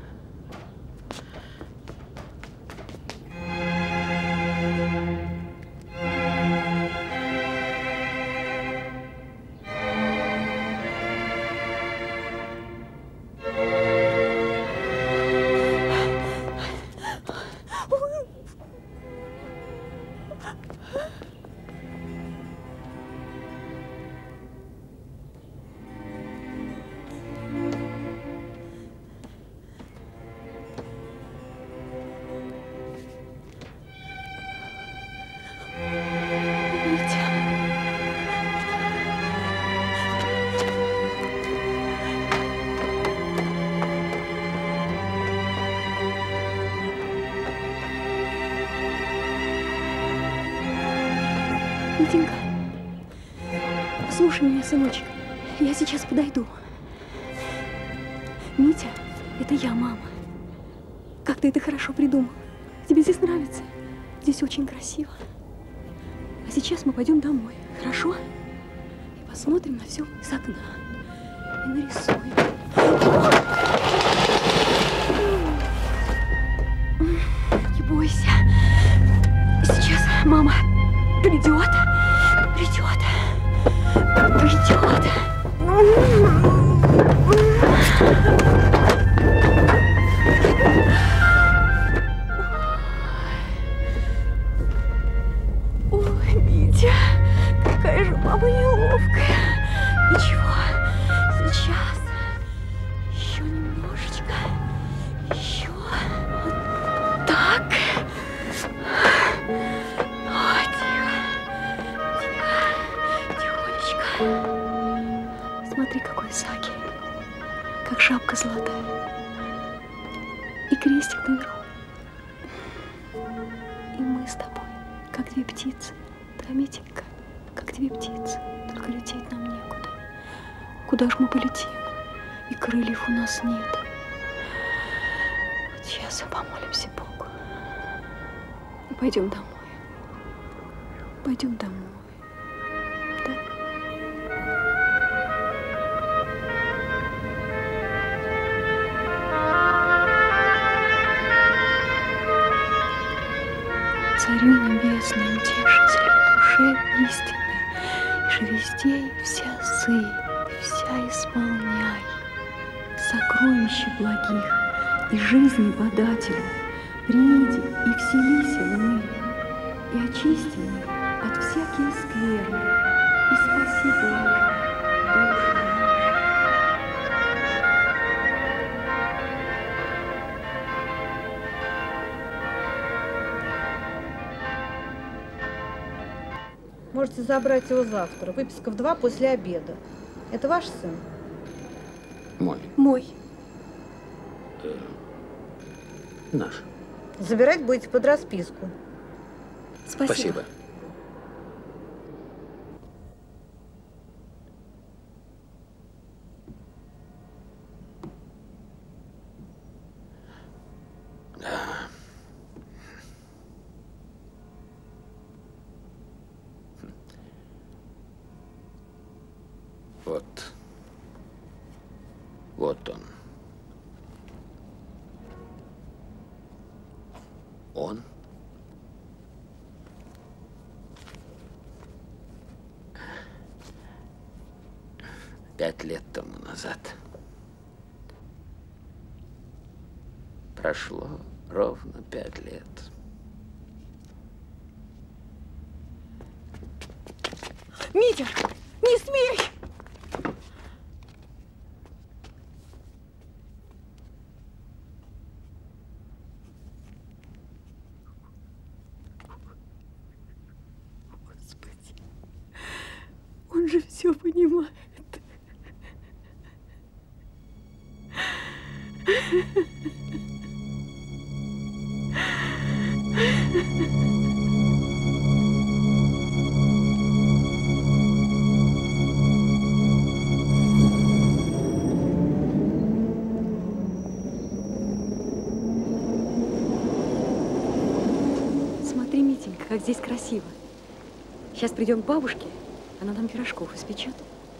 Митенька, слушай меня, сыночек. Я сейчас подойду. Митя, это я, мама. Как ты это хорошо придумал. Тебе здесь нравится? Здесь очень красиво. А сейчас мы пойдем домой, хорошо? И посмотрим на все из окна. И нарисуем. Не бойся. Сейчас мама придет. Ой, Митя, какая же мама неловкая. Ничего, сейчас. Еще немножечко. Еще. Вот так. Смотри, какой саки, как шапка золотая, и крестик наверху. И мы с тобой, как две птицы, да, Митенька, как две птицы, только лететь нам некуда. Куда ж мы полетим? И крыльев у нас нет. Вот сейчас помолимся Богу. И пойдем домой. Пойдем домой. Царю небесный, утешителю душе истины, и же везде вся сыпь, вся исполняй. Сокровища благих и жизни подателю, приди и вселися в мы, и очисти мы от всякие скверны, и спаси, Боже, души наши. Можете забрать его завтра. Выписка в 2 после обеда. Это ваш сын? Мой. Мой. Наш. Забирать будете под расписку. Спасибо. Вот он. Он? Пять лет тому назад. Прошло ровно 5 лет. Митя, не смей! Он же все понимает. Смотри, Митенька, здесь красиво. Сейчас придем к бабушке, она нам пирожков испечет.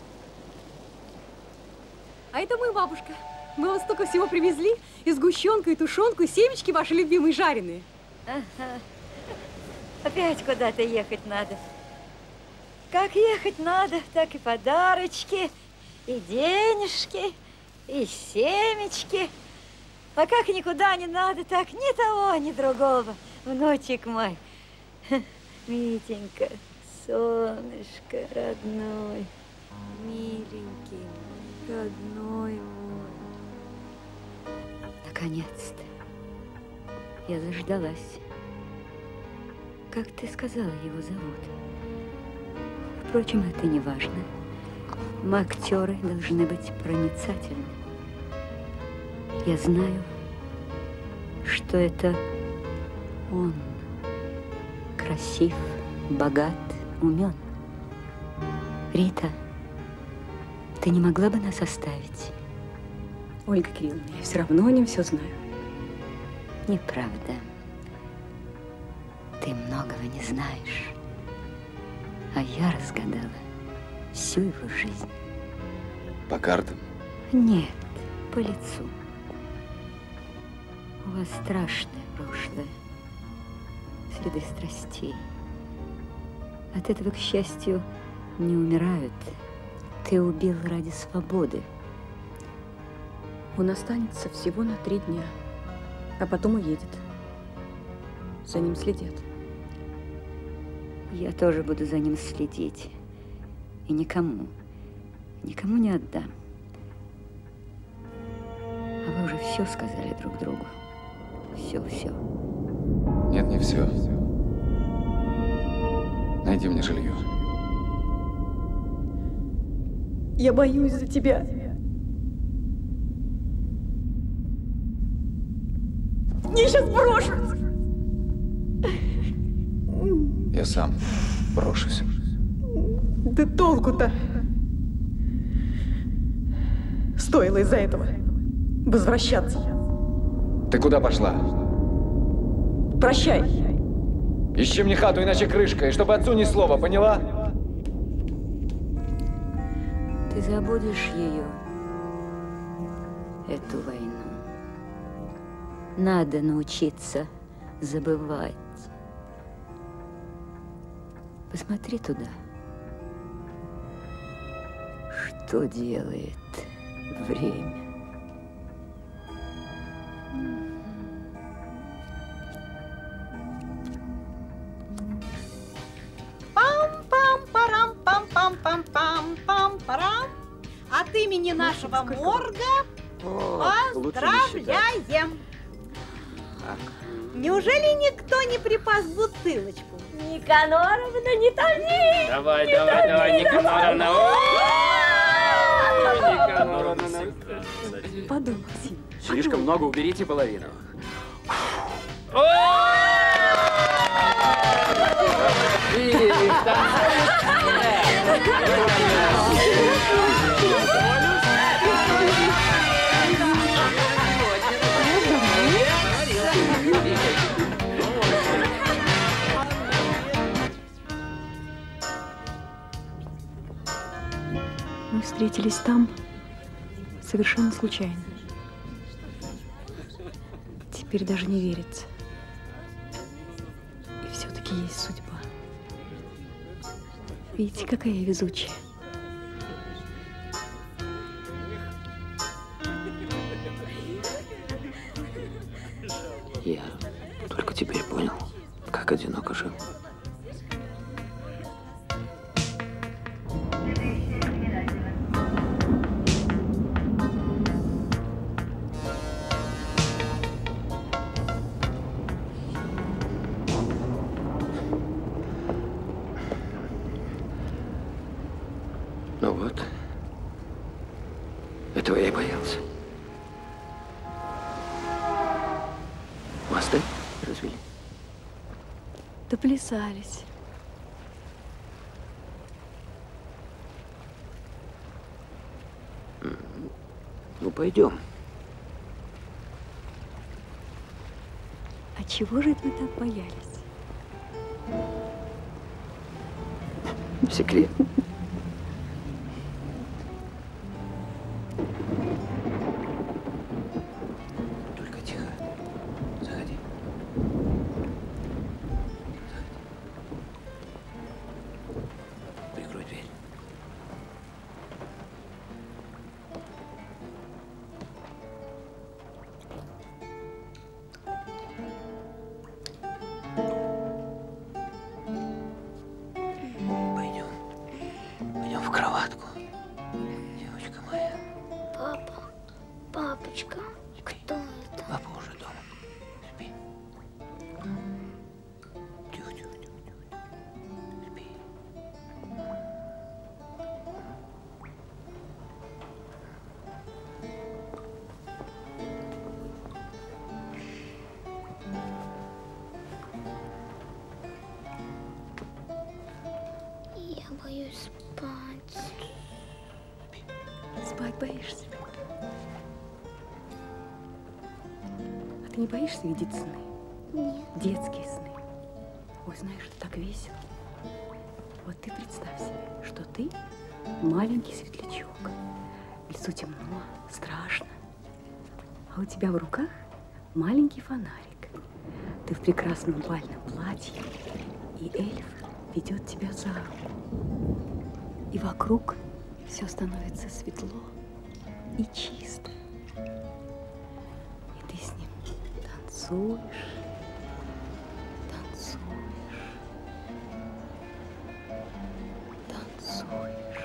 А это мы, бабушка. Мы вам столько всего привезли. И сгущенку, и тушенку, и семечки ваши любимые жареные. Ага. Опять куда-то ехать надо. Как ехать надо, так и подарочки, и денежки, и семечки. А как никуда не надо, так ни того, ни другого. Внучек мой, Митенька, солнышко родной, миленький, родной мой. Наконец-то я заждалась. Как ты сказала, его зовут? Впрочем, это не важно. Мы, актеры, должны быть проницательны. Я знаю, что это он. Красив, богат, умен. Рита, ты не могла бы нас оставить? Ольга Кирилловна, я все равно о нем все знаю. Неправда. Ты многого не знаешь. А я разгадала всю его жизнь. По картам? Нет, по лицу. У вас страшное прошлое. Следы страстей. От этого, к счастью, не умирают. Ты убил ради свободы. Он останется всего на 3 дня, а потом уедет. За ним следят. Я тоже буду за ним следить. И никому не отдам. А вы уже все сказали друг другу. Все. Нет, не все. Найди мне жилье. Я боюсь за тебя. Я сейчас брошу. Я сам брошусь. Да толку-то? Стоило из-за этого возвращаться. Ты куда пошла? Прощай. Ищи мне хату, иначе крышка, и чтобы отцу ни слова, поняла? Ты забудешь ее, эту войну. Надо научиться забывать. Посмотри туда. Что делает время? Пам-пам-парам-пам-пам-пам-парам. От имени нашего морга поздравляем! Неужели никто не припас бутылочку? Никаноровна, не томи! Давай, Никаноровна! Никаноровна! Подумай. Слишком много, уберите половину. Мы встретились там совершенно случайно. Теперь даже не верится. И все-таки есть судьба. Видите, какая я везучая. Я только теперь понял, как одиноко жил. Ну вот, этого я и боялся. Мосты развели? Доплясались. Ну, пойдем. А чего же это вы так боялись? секрет. Только тихо. Заходи. Прикрой дверь. Пойдем в кроватку. Девочка моя. Папа, папочка, кто это? Папа уже дома. Спи. Тихо, тихо, тихо, тихо. Спи. Я боюсь спать. Спать боишься? А ты не боишься видеть сны? Нет. Детские сны. Ой, знаешь, это так весело. Вот ты представь себе, что ты маленький светлячок. Лицо темно, страшно. А у тебя в руках маленький фонарик. Ты в прекрасном бальном платье, и эльф ведет тебя за руку. И вокруг все становится светло и чисто. И ты с ним танцуешь, танцуешь, танцуешь.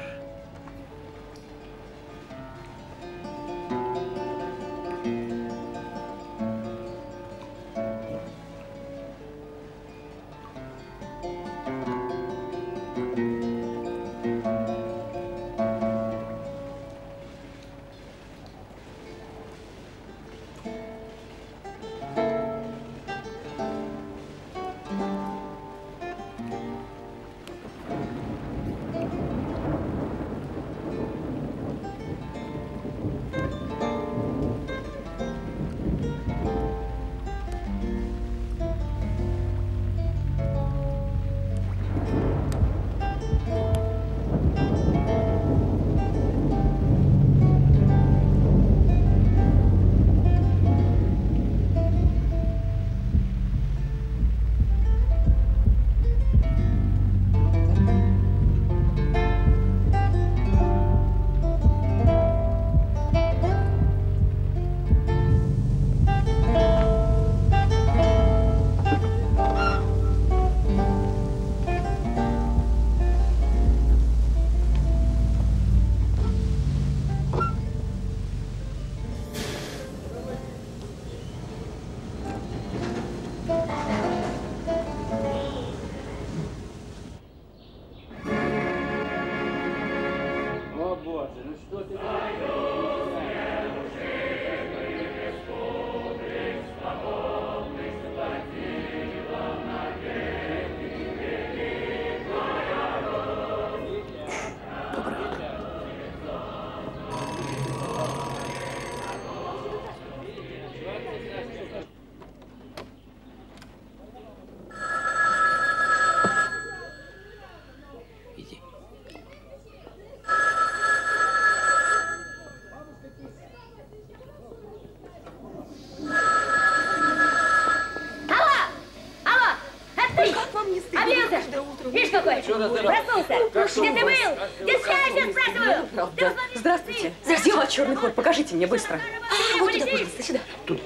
Видишь, какой? Проснулся. Где ты был? Где сейчас спрашиваю? Правда. Здравствуйте. Сделала черный ход. Покажите мне быстро. Вот туда, пожалуйста, сюда.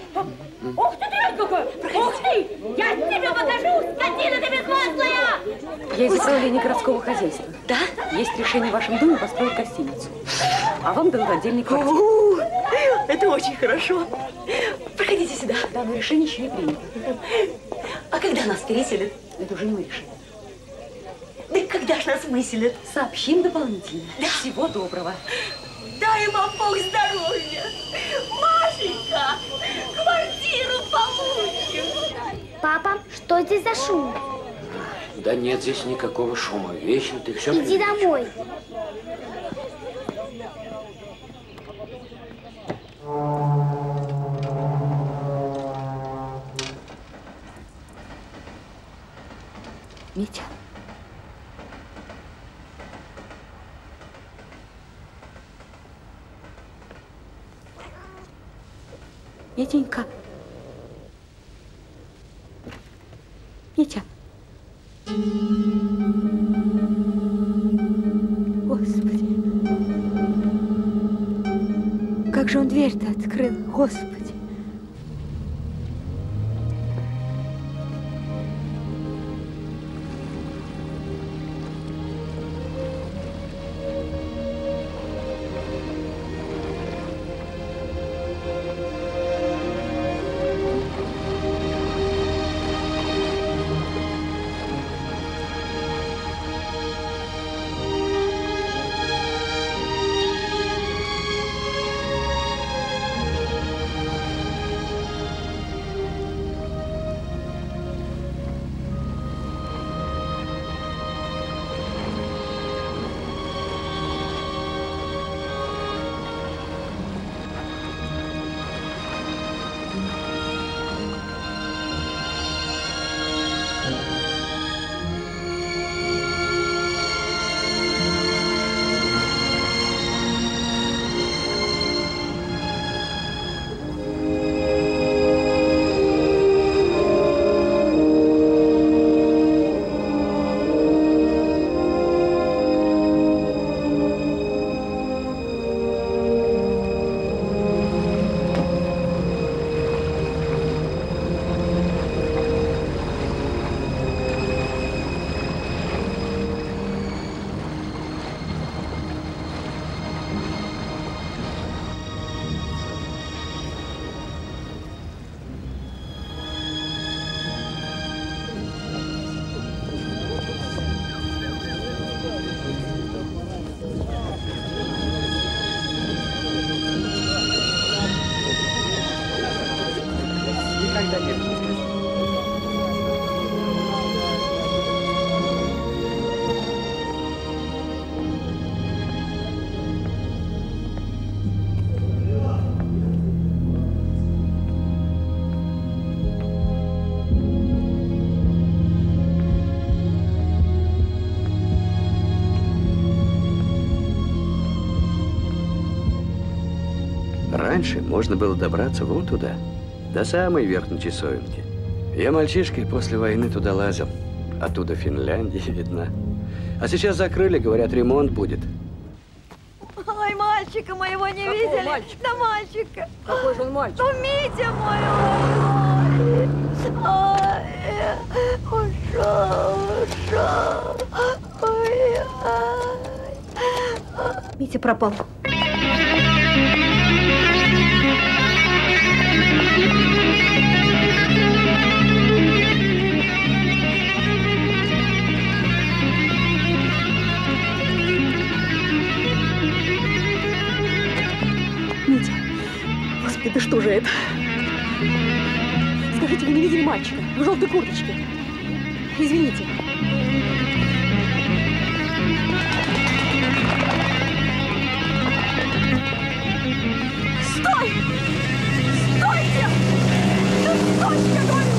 Ух ты, ты какой! Ух ты! Я тебе покажу! Скотина ты безмозглая! Я из управления городского хозяйства. Да? Есть решение в вашем доме построить гостиницу. А вам дадут отдельный квартиру. Это очень хорошо. Проходите сюда. Да, но решение еще не принято. А когда нас переселят? Это уже не мы решим. Да когда ж нас выселят? Сообщим дополнительно. Да. Всего доброго. Дай вам Бог здоровья. Машенька, квартиру получим. Папа, что здесь за шум? Да нет здесь никакого шума. Вечно ты все... Иди домой. Митя, Митенька. Митя. Господи. Как же он дверь-то открыл, Господи. Раньше можно было добраться вон туда, до самой верхней часовенки. Я мальчишкой после войны туда лазил. Оттуда Финляндия видна. А сейчас закрыли, говорят, ремонт будет. Ой, мальчика моего не видели. Мальчика? Да мальчика. Какой же он мальчик? Ну, Митя мой. Ой, ушел. Ой, Митя пропал. Митя, господи, да что же это? Скажите, вы не видели мальчика в желтой курточке? Извините. Стой! Стойте! Да стойте, я говорю!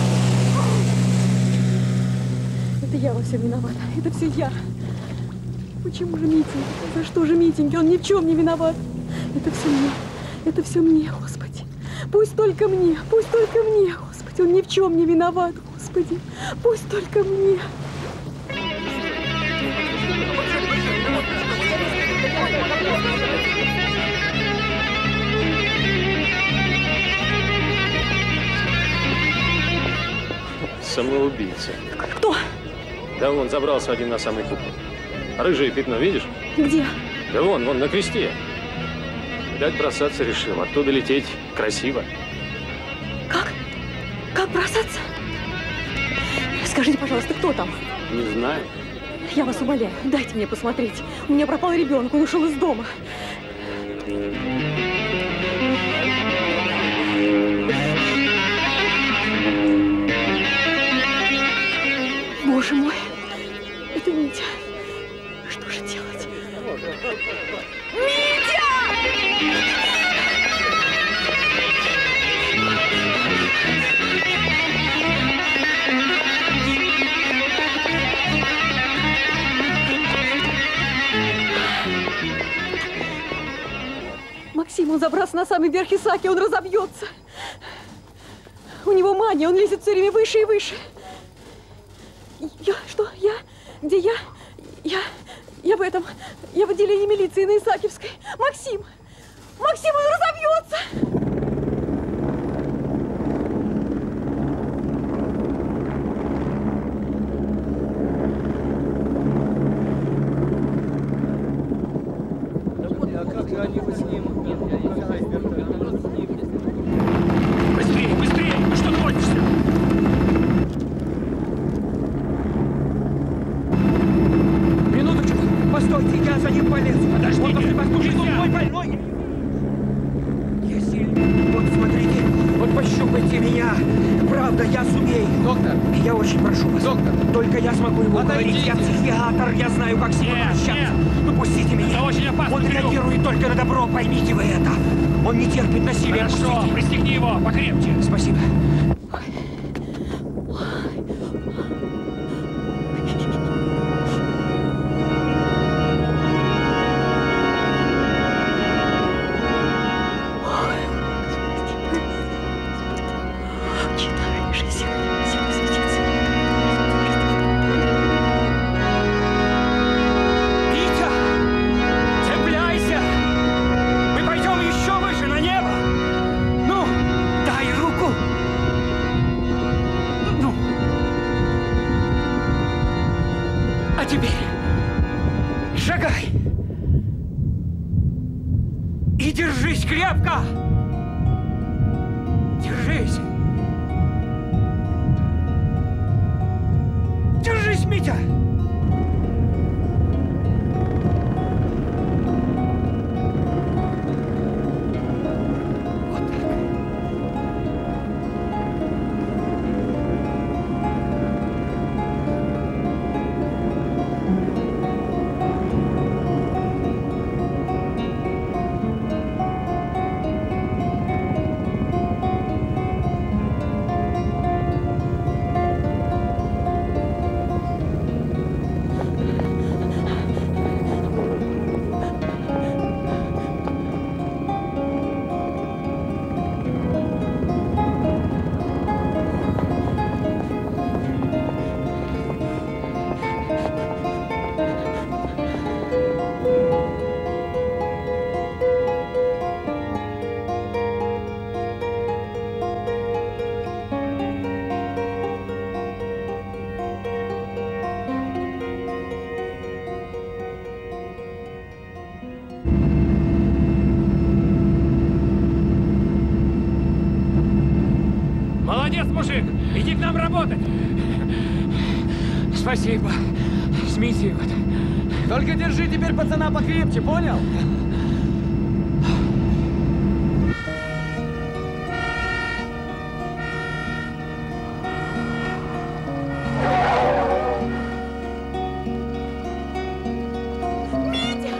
Это я во всем виновата. Это все я. Почему же Митенька? За что же Митенька? Он ни в чем не виноват. Это все мне. Это все мне, Господи. Пусть только мне. Пусть только мне, Господи. Он ни в чем не виноват, Господи. Пусть только мне. Самоубийца. Кто? Да вон забрался один на самый купол. Рыжее пятно, видишь? Где? Да вон на кресте. Видать, бросаться решил. Оттуда лететь красиво. Как? Как бросаться? Скажите, пожалуйста, кто там? Не знаю. Я вас умоляю, дайте мне посмотреть. У меня пропал ребенок, он ушел из дома. Боже мой, это Митя. Что же делать? Митя! Максим, он забрался на самый верх Исааки, он разобьется. У него мания, он лезет все время выше и выше. Где я? Я в отделении милиции на Исаакиевской. Максим, он разобьется. Быстрее, быстрее! Ну что творишься? Минуточку! Постойте, я за ним полезу! Подождите! Он мой больной! Я сильный. Вот смотрите, вот пощупайте меня. Правда, я сумею. Доктор! Я очень прошу вас. Доктор! Только я смогу его уговорить. Я Отойдите. психиатр, я знаю, как с ним обращаться. Ну пустите меня. Это очень опасно. Он реагирует только на добро, поймите вы это. Он не терпит насилия. Хорошо, Отпустите. пристегни его покрепче. Спасибо. Витя! Цепляйся! Мы пойдем еще выше, на небо! Ну, дай руку! Ну! А теперь шагай! И держись крепко! Держись! Держись, Митя! Молодец, мужик! Иди к нам работать! Спасибо. Смейте его. Только держи теперь пацана покрепче, понял? Митя!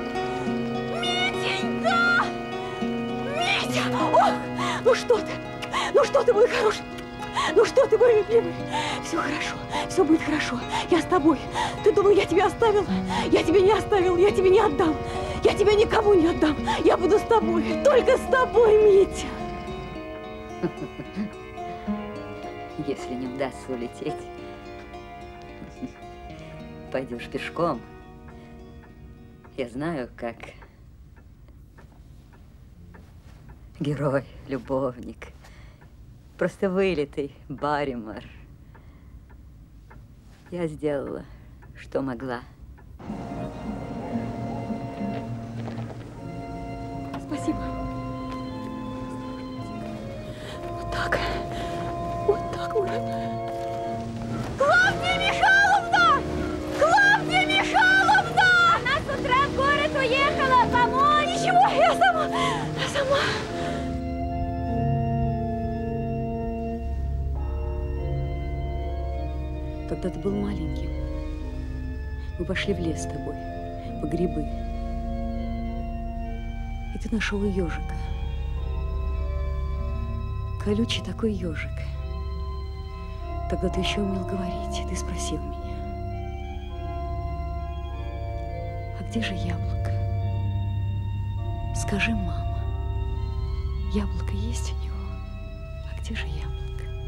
Митенька! Митя! Ох! Ну что ты? Ну что ты, мой хороший? Ну что ты, мой любимый? Все хорошо, все будет хорошо. Я с тобой. Ты думал, я тебя оставил? Я тебя не оставил, я тебе не отдам. Я тебя никому не отдам. Я буду с тобой, только с тобой, Митя. Если не удастся улететь, пойдешь пешком. Я знаю, как герой, любовник, просто вылитый Барримор. Я сделала, что могла. Спасибо. Вот так. Вот так, мой родной. Клавдия Михайловна! Клавдия Михайловна! Она с утра в город уехала помочь. Ничего, я сама. Когда ты был маленьким, мы пошли в лес с тобой, по грибы. И ты нашел ежика. Колючий такой ежик. Тогда ты еще умел говорить, и ты спросил меня: а где же яблоко? Скажи. Скажи, мама, яблоко есть у него? А где же яблоко?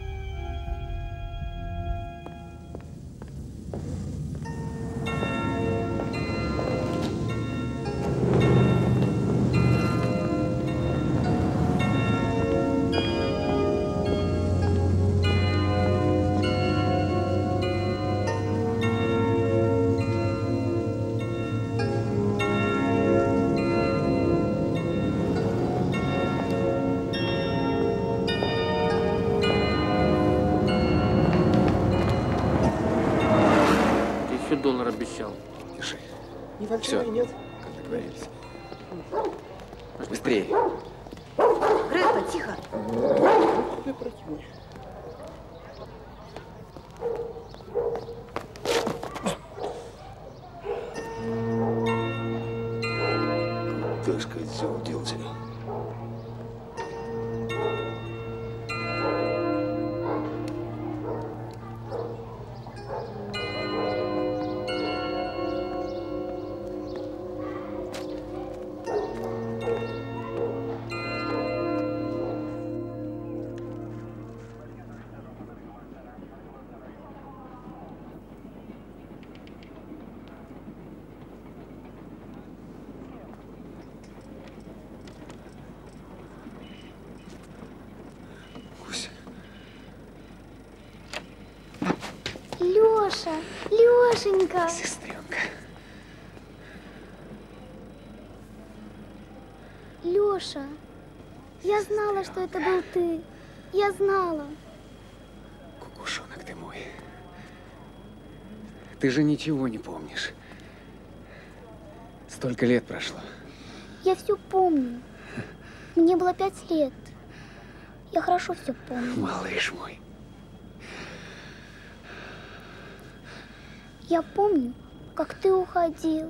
$1000 обещал. Держи. Небольшой, Всё, нет? как договорились. Быстрее. Грета, тихо. Ты противный. Так сказать, все делать. Лёша, Лёшенька. Сестренка. Лёша, я знала, что это был ты. Я знала. Кукушонок ты мой. Ты же ничего не помнишь. Столько лет прошло. Я все помню. Мне было 5 лет. Я хорошо все помню. Малыш мой. Я помню, как ты уходил.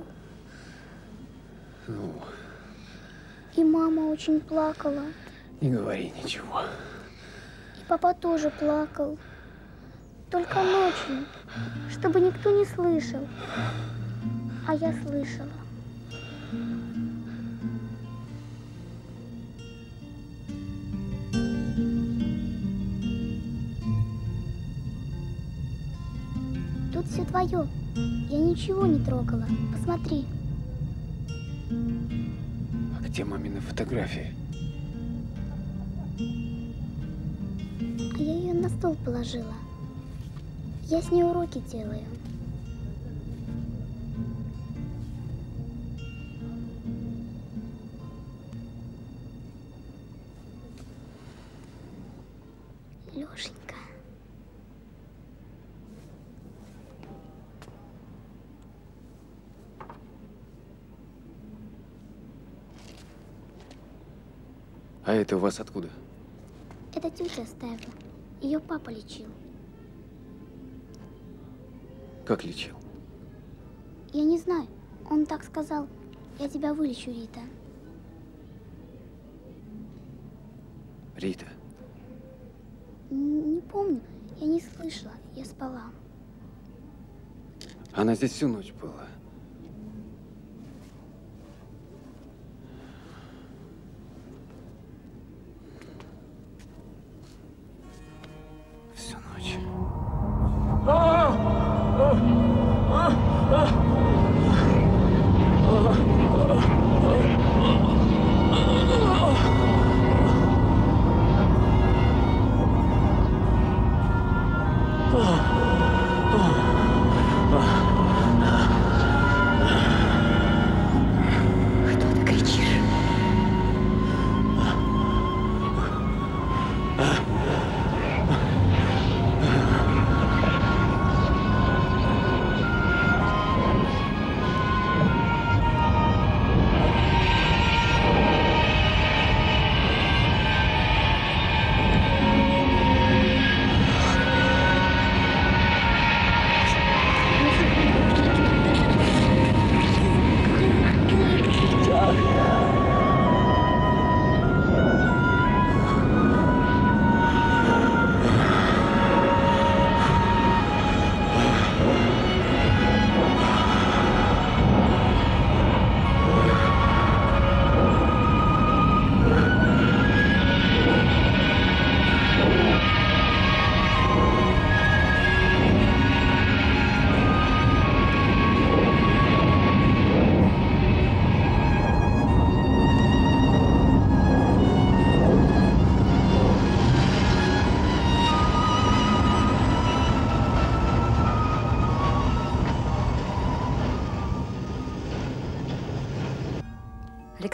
Ну, И мама очень плакала. не говори ничего. И папа тоже плакал. Только ночью, чтобы никто не слышал. А я слышала. Тут все твое. Я ничего не трогала. Посмотри. А где мамины фотографии? А я ее на стол положила. Я с ней уроки делаю. Лешенька. А это у вас откуда? Это тетя оставила. Ее папа лечил. Как лечил? Я не знаю. Он так сказал. Я тебя вылечу, Рита. Рита. Не помню. Я не слышала. Я спала. Она здесь всю ночь была. Всю ночь.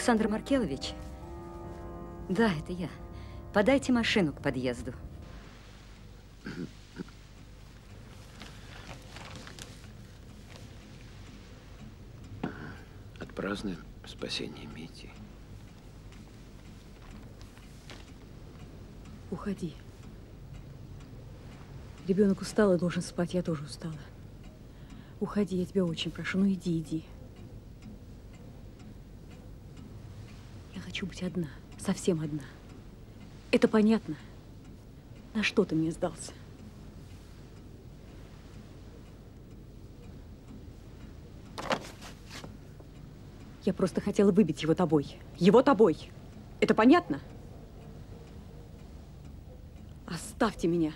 Александр Маркелович? Да, это я. Подайте машину к подъезду. Отпразднуем спасение Мити. Уходи. Ребенок устал и должен спать, я тоже устала. Уходи, я тебя очень прошу. Ну иди, иди. Я хочу быть одна, совсем одна. Это понятно? На что ты мне сдался? Я просто хотела выбить его тобой. Его тобой. Это понятно? Оставьте меня.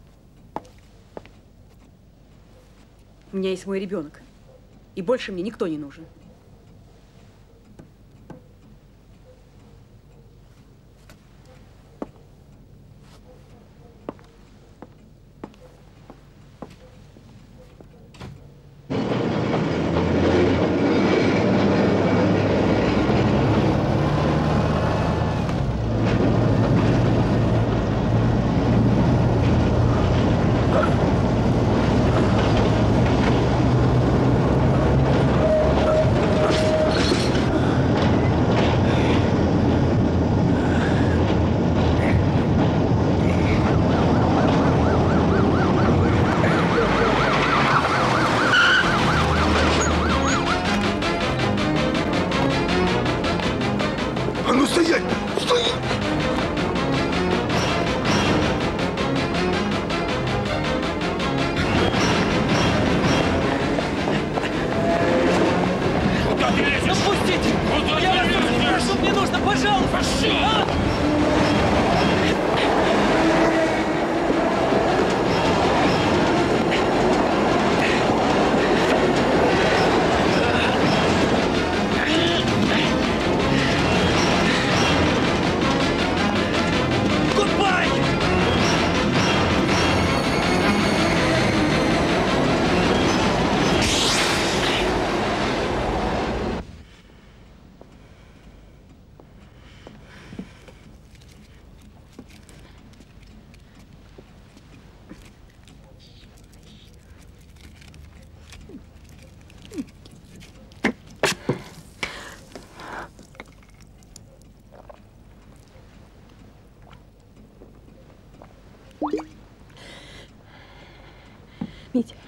У меня есть мой ребенок. И больше мне никто не нужен. Митя.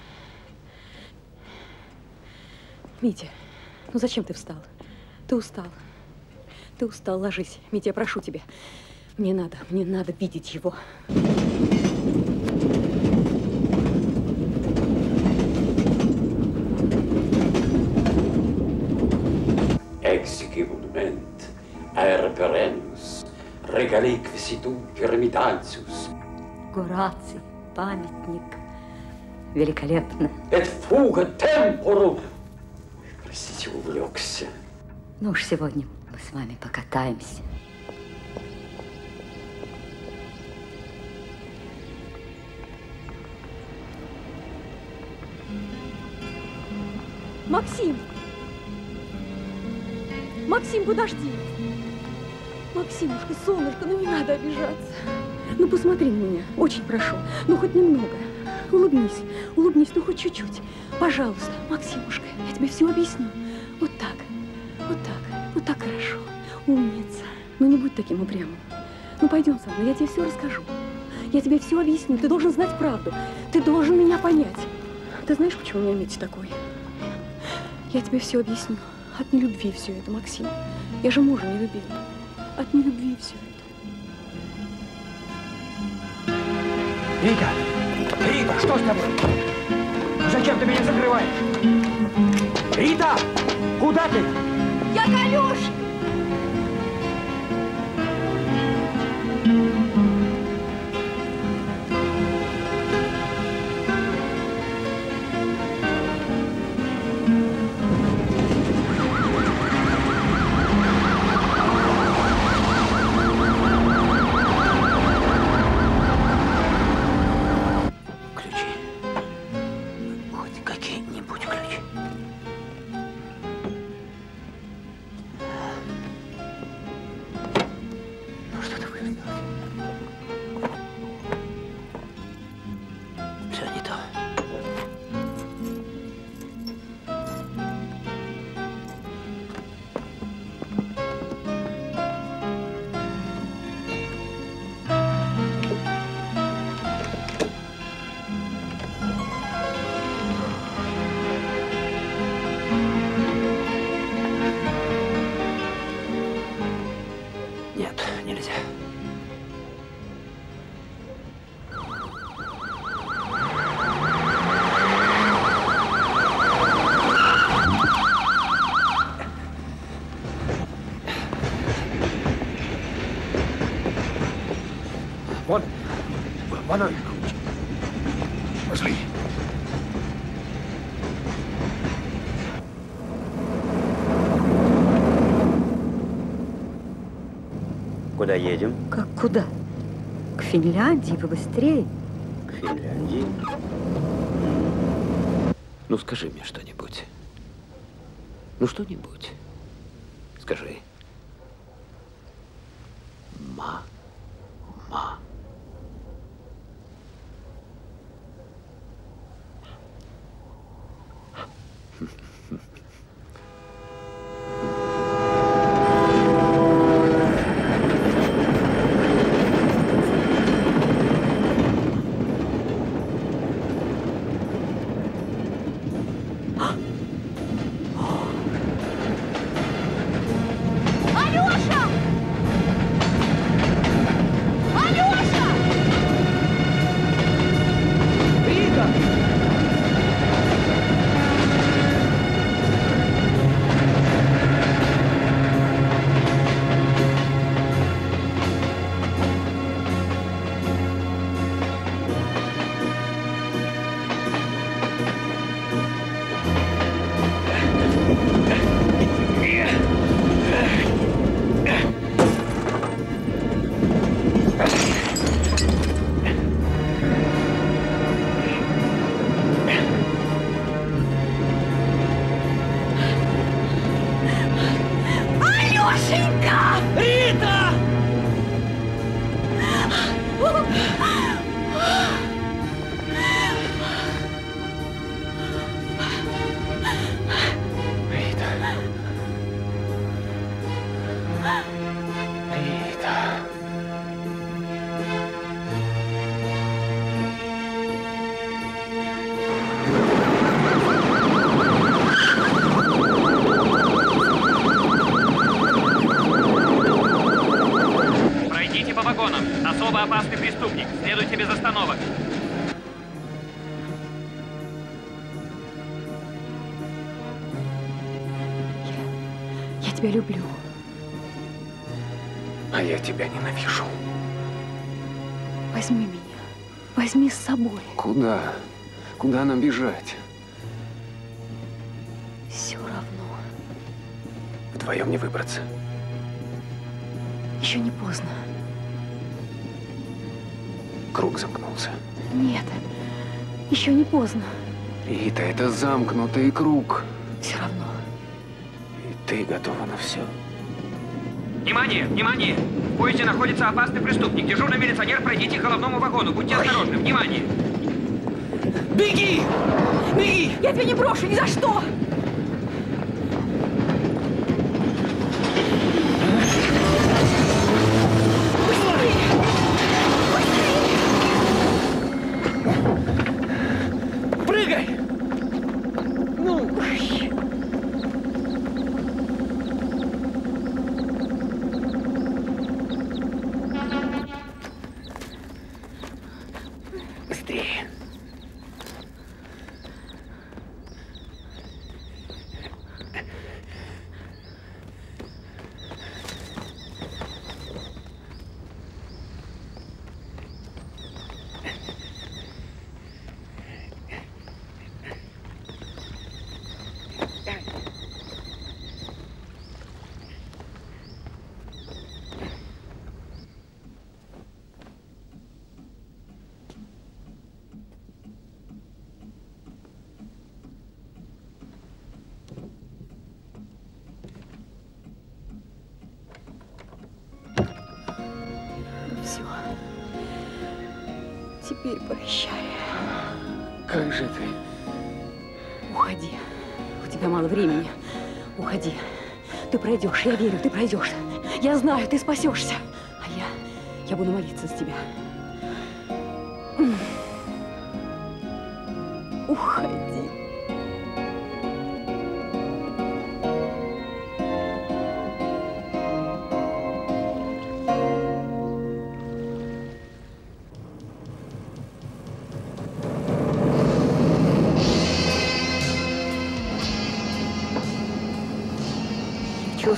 Митя, ну зачем ты встал? Ты устал. Ты устал, ложись. Митя, я прошу тебя. Мне надо видеть его. Execument, aereperens, regaliquisitu pyramidantius. Гораций, памятник. Великолепно. Et fuga temporum. Простите, увлекся. Ну уж сегодня мы с вами покатаемся. Максим! Максим, подожди! Максимушка, солнышко, ну не надо обижаться. Ну посмотри на меня, очень прошу. Ну хоть немного. Улыбнись, улыбнись, ну хоть чуть-чуть. Пожалуйста, Максимушка, я тебе все объясню. Вот так, вот так, вот так хорошо. Умница. Ну не будь таким упрямым. Ну пойдем со мной, я тебе все расскажу. Я тебе все объясню, ты должен знать правду. Ты должен меня понять. Ты знаешь, почему у меня Митя такой? Я тебе все объясню. От нелюбви все это, Максим. Я же мужа не любила. От нелюбви все это. Рита! Рита, что с тобой? Зачем ты меня закрываешь? Рита! Куда ты? Я к Алёше! Нет, нельзя. Вон он, ключ. Пошли. Куда едем? Как куда? К Финляндии, побыстрее. К Финляндии? Ну, скажи мне что-нибудь. Ну, что-нибудь. Скажи. Ма. Опасный преступник. Следуйте без остановок. Я тебя люблю. А я тебя ненавижу. Возьми меня. Возьми с собой. Куда? Куда нам бежать? Все равно. Вдвоем не выбраться. Еще не поздно. Круг замкнулся. Нет, еще не поздно. Рита, это замкнутый круг. Все равно. И ты готова на все. Внимание! Внимание! В поезде находится опасный преступник. Дежурный милиционер, пройдите к головному вагону. Будьте осторожны. Внимание! Беги! Беги! Я тебя не брошу ни за что! Прыгай! Ну! Быстрее. Все. Теперь прощай. Как же ты? Уходи. У тебя мало времени. Уходи. Ты пройдешь, я верю, ты пройдешь. Я знаю, ты спасешься. А я буду молиться за тебя. Уходи.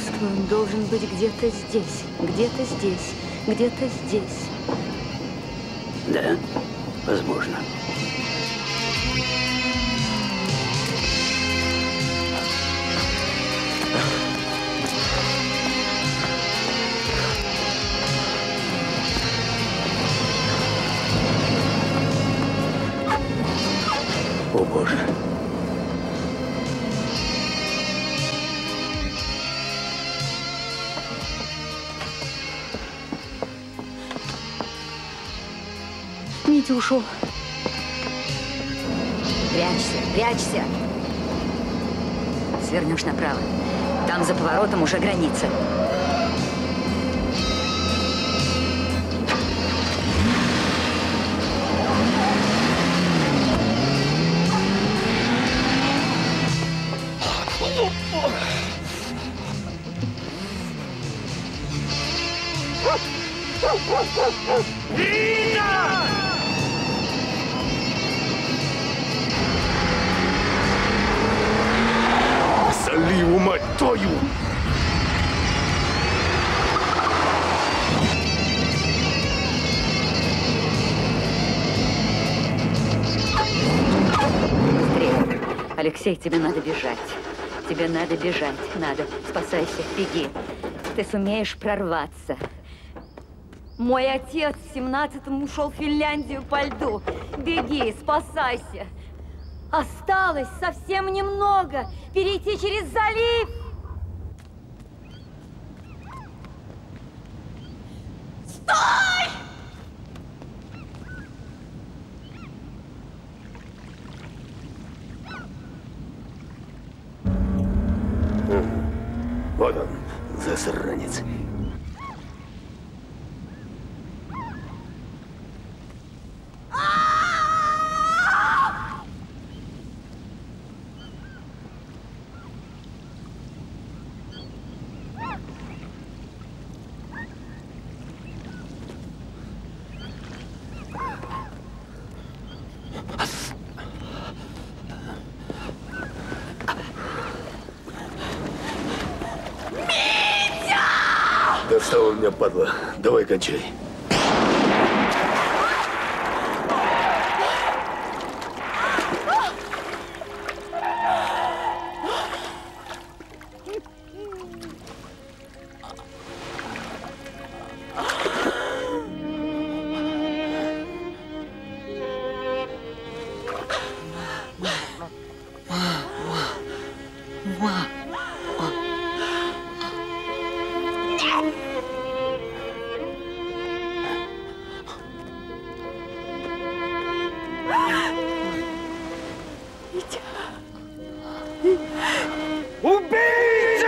чувствую, он должен быть где-то здесь, где-то здесь, где-то здесь. Да, возможно. О, Боже. Митя ушел. Прячься, прячься. Свернешь направо. Там за поворотом уже граница. Заливу, мать твою! Быстрее. Алексей, тебе надо бежать. Тебе надо бежать. Надо. Спасайся. Беги. Ты сумеешь прорваться. Мой отец в 17-м ушел в Финляндию по льду. Беги, спасайся. Осталось совсем немного. Перейти через залив. Стой! Вот он, засранец. Достала меня, падла. Давай, кончай.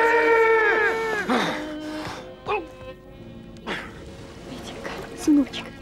Сыночек.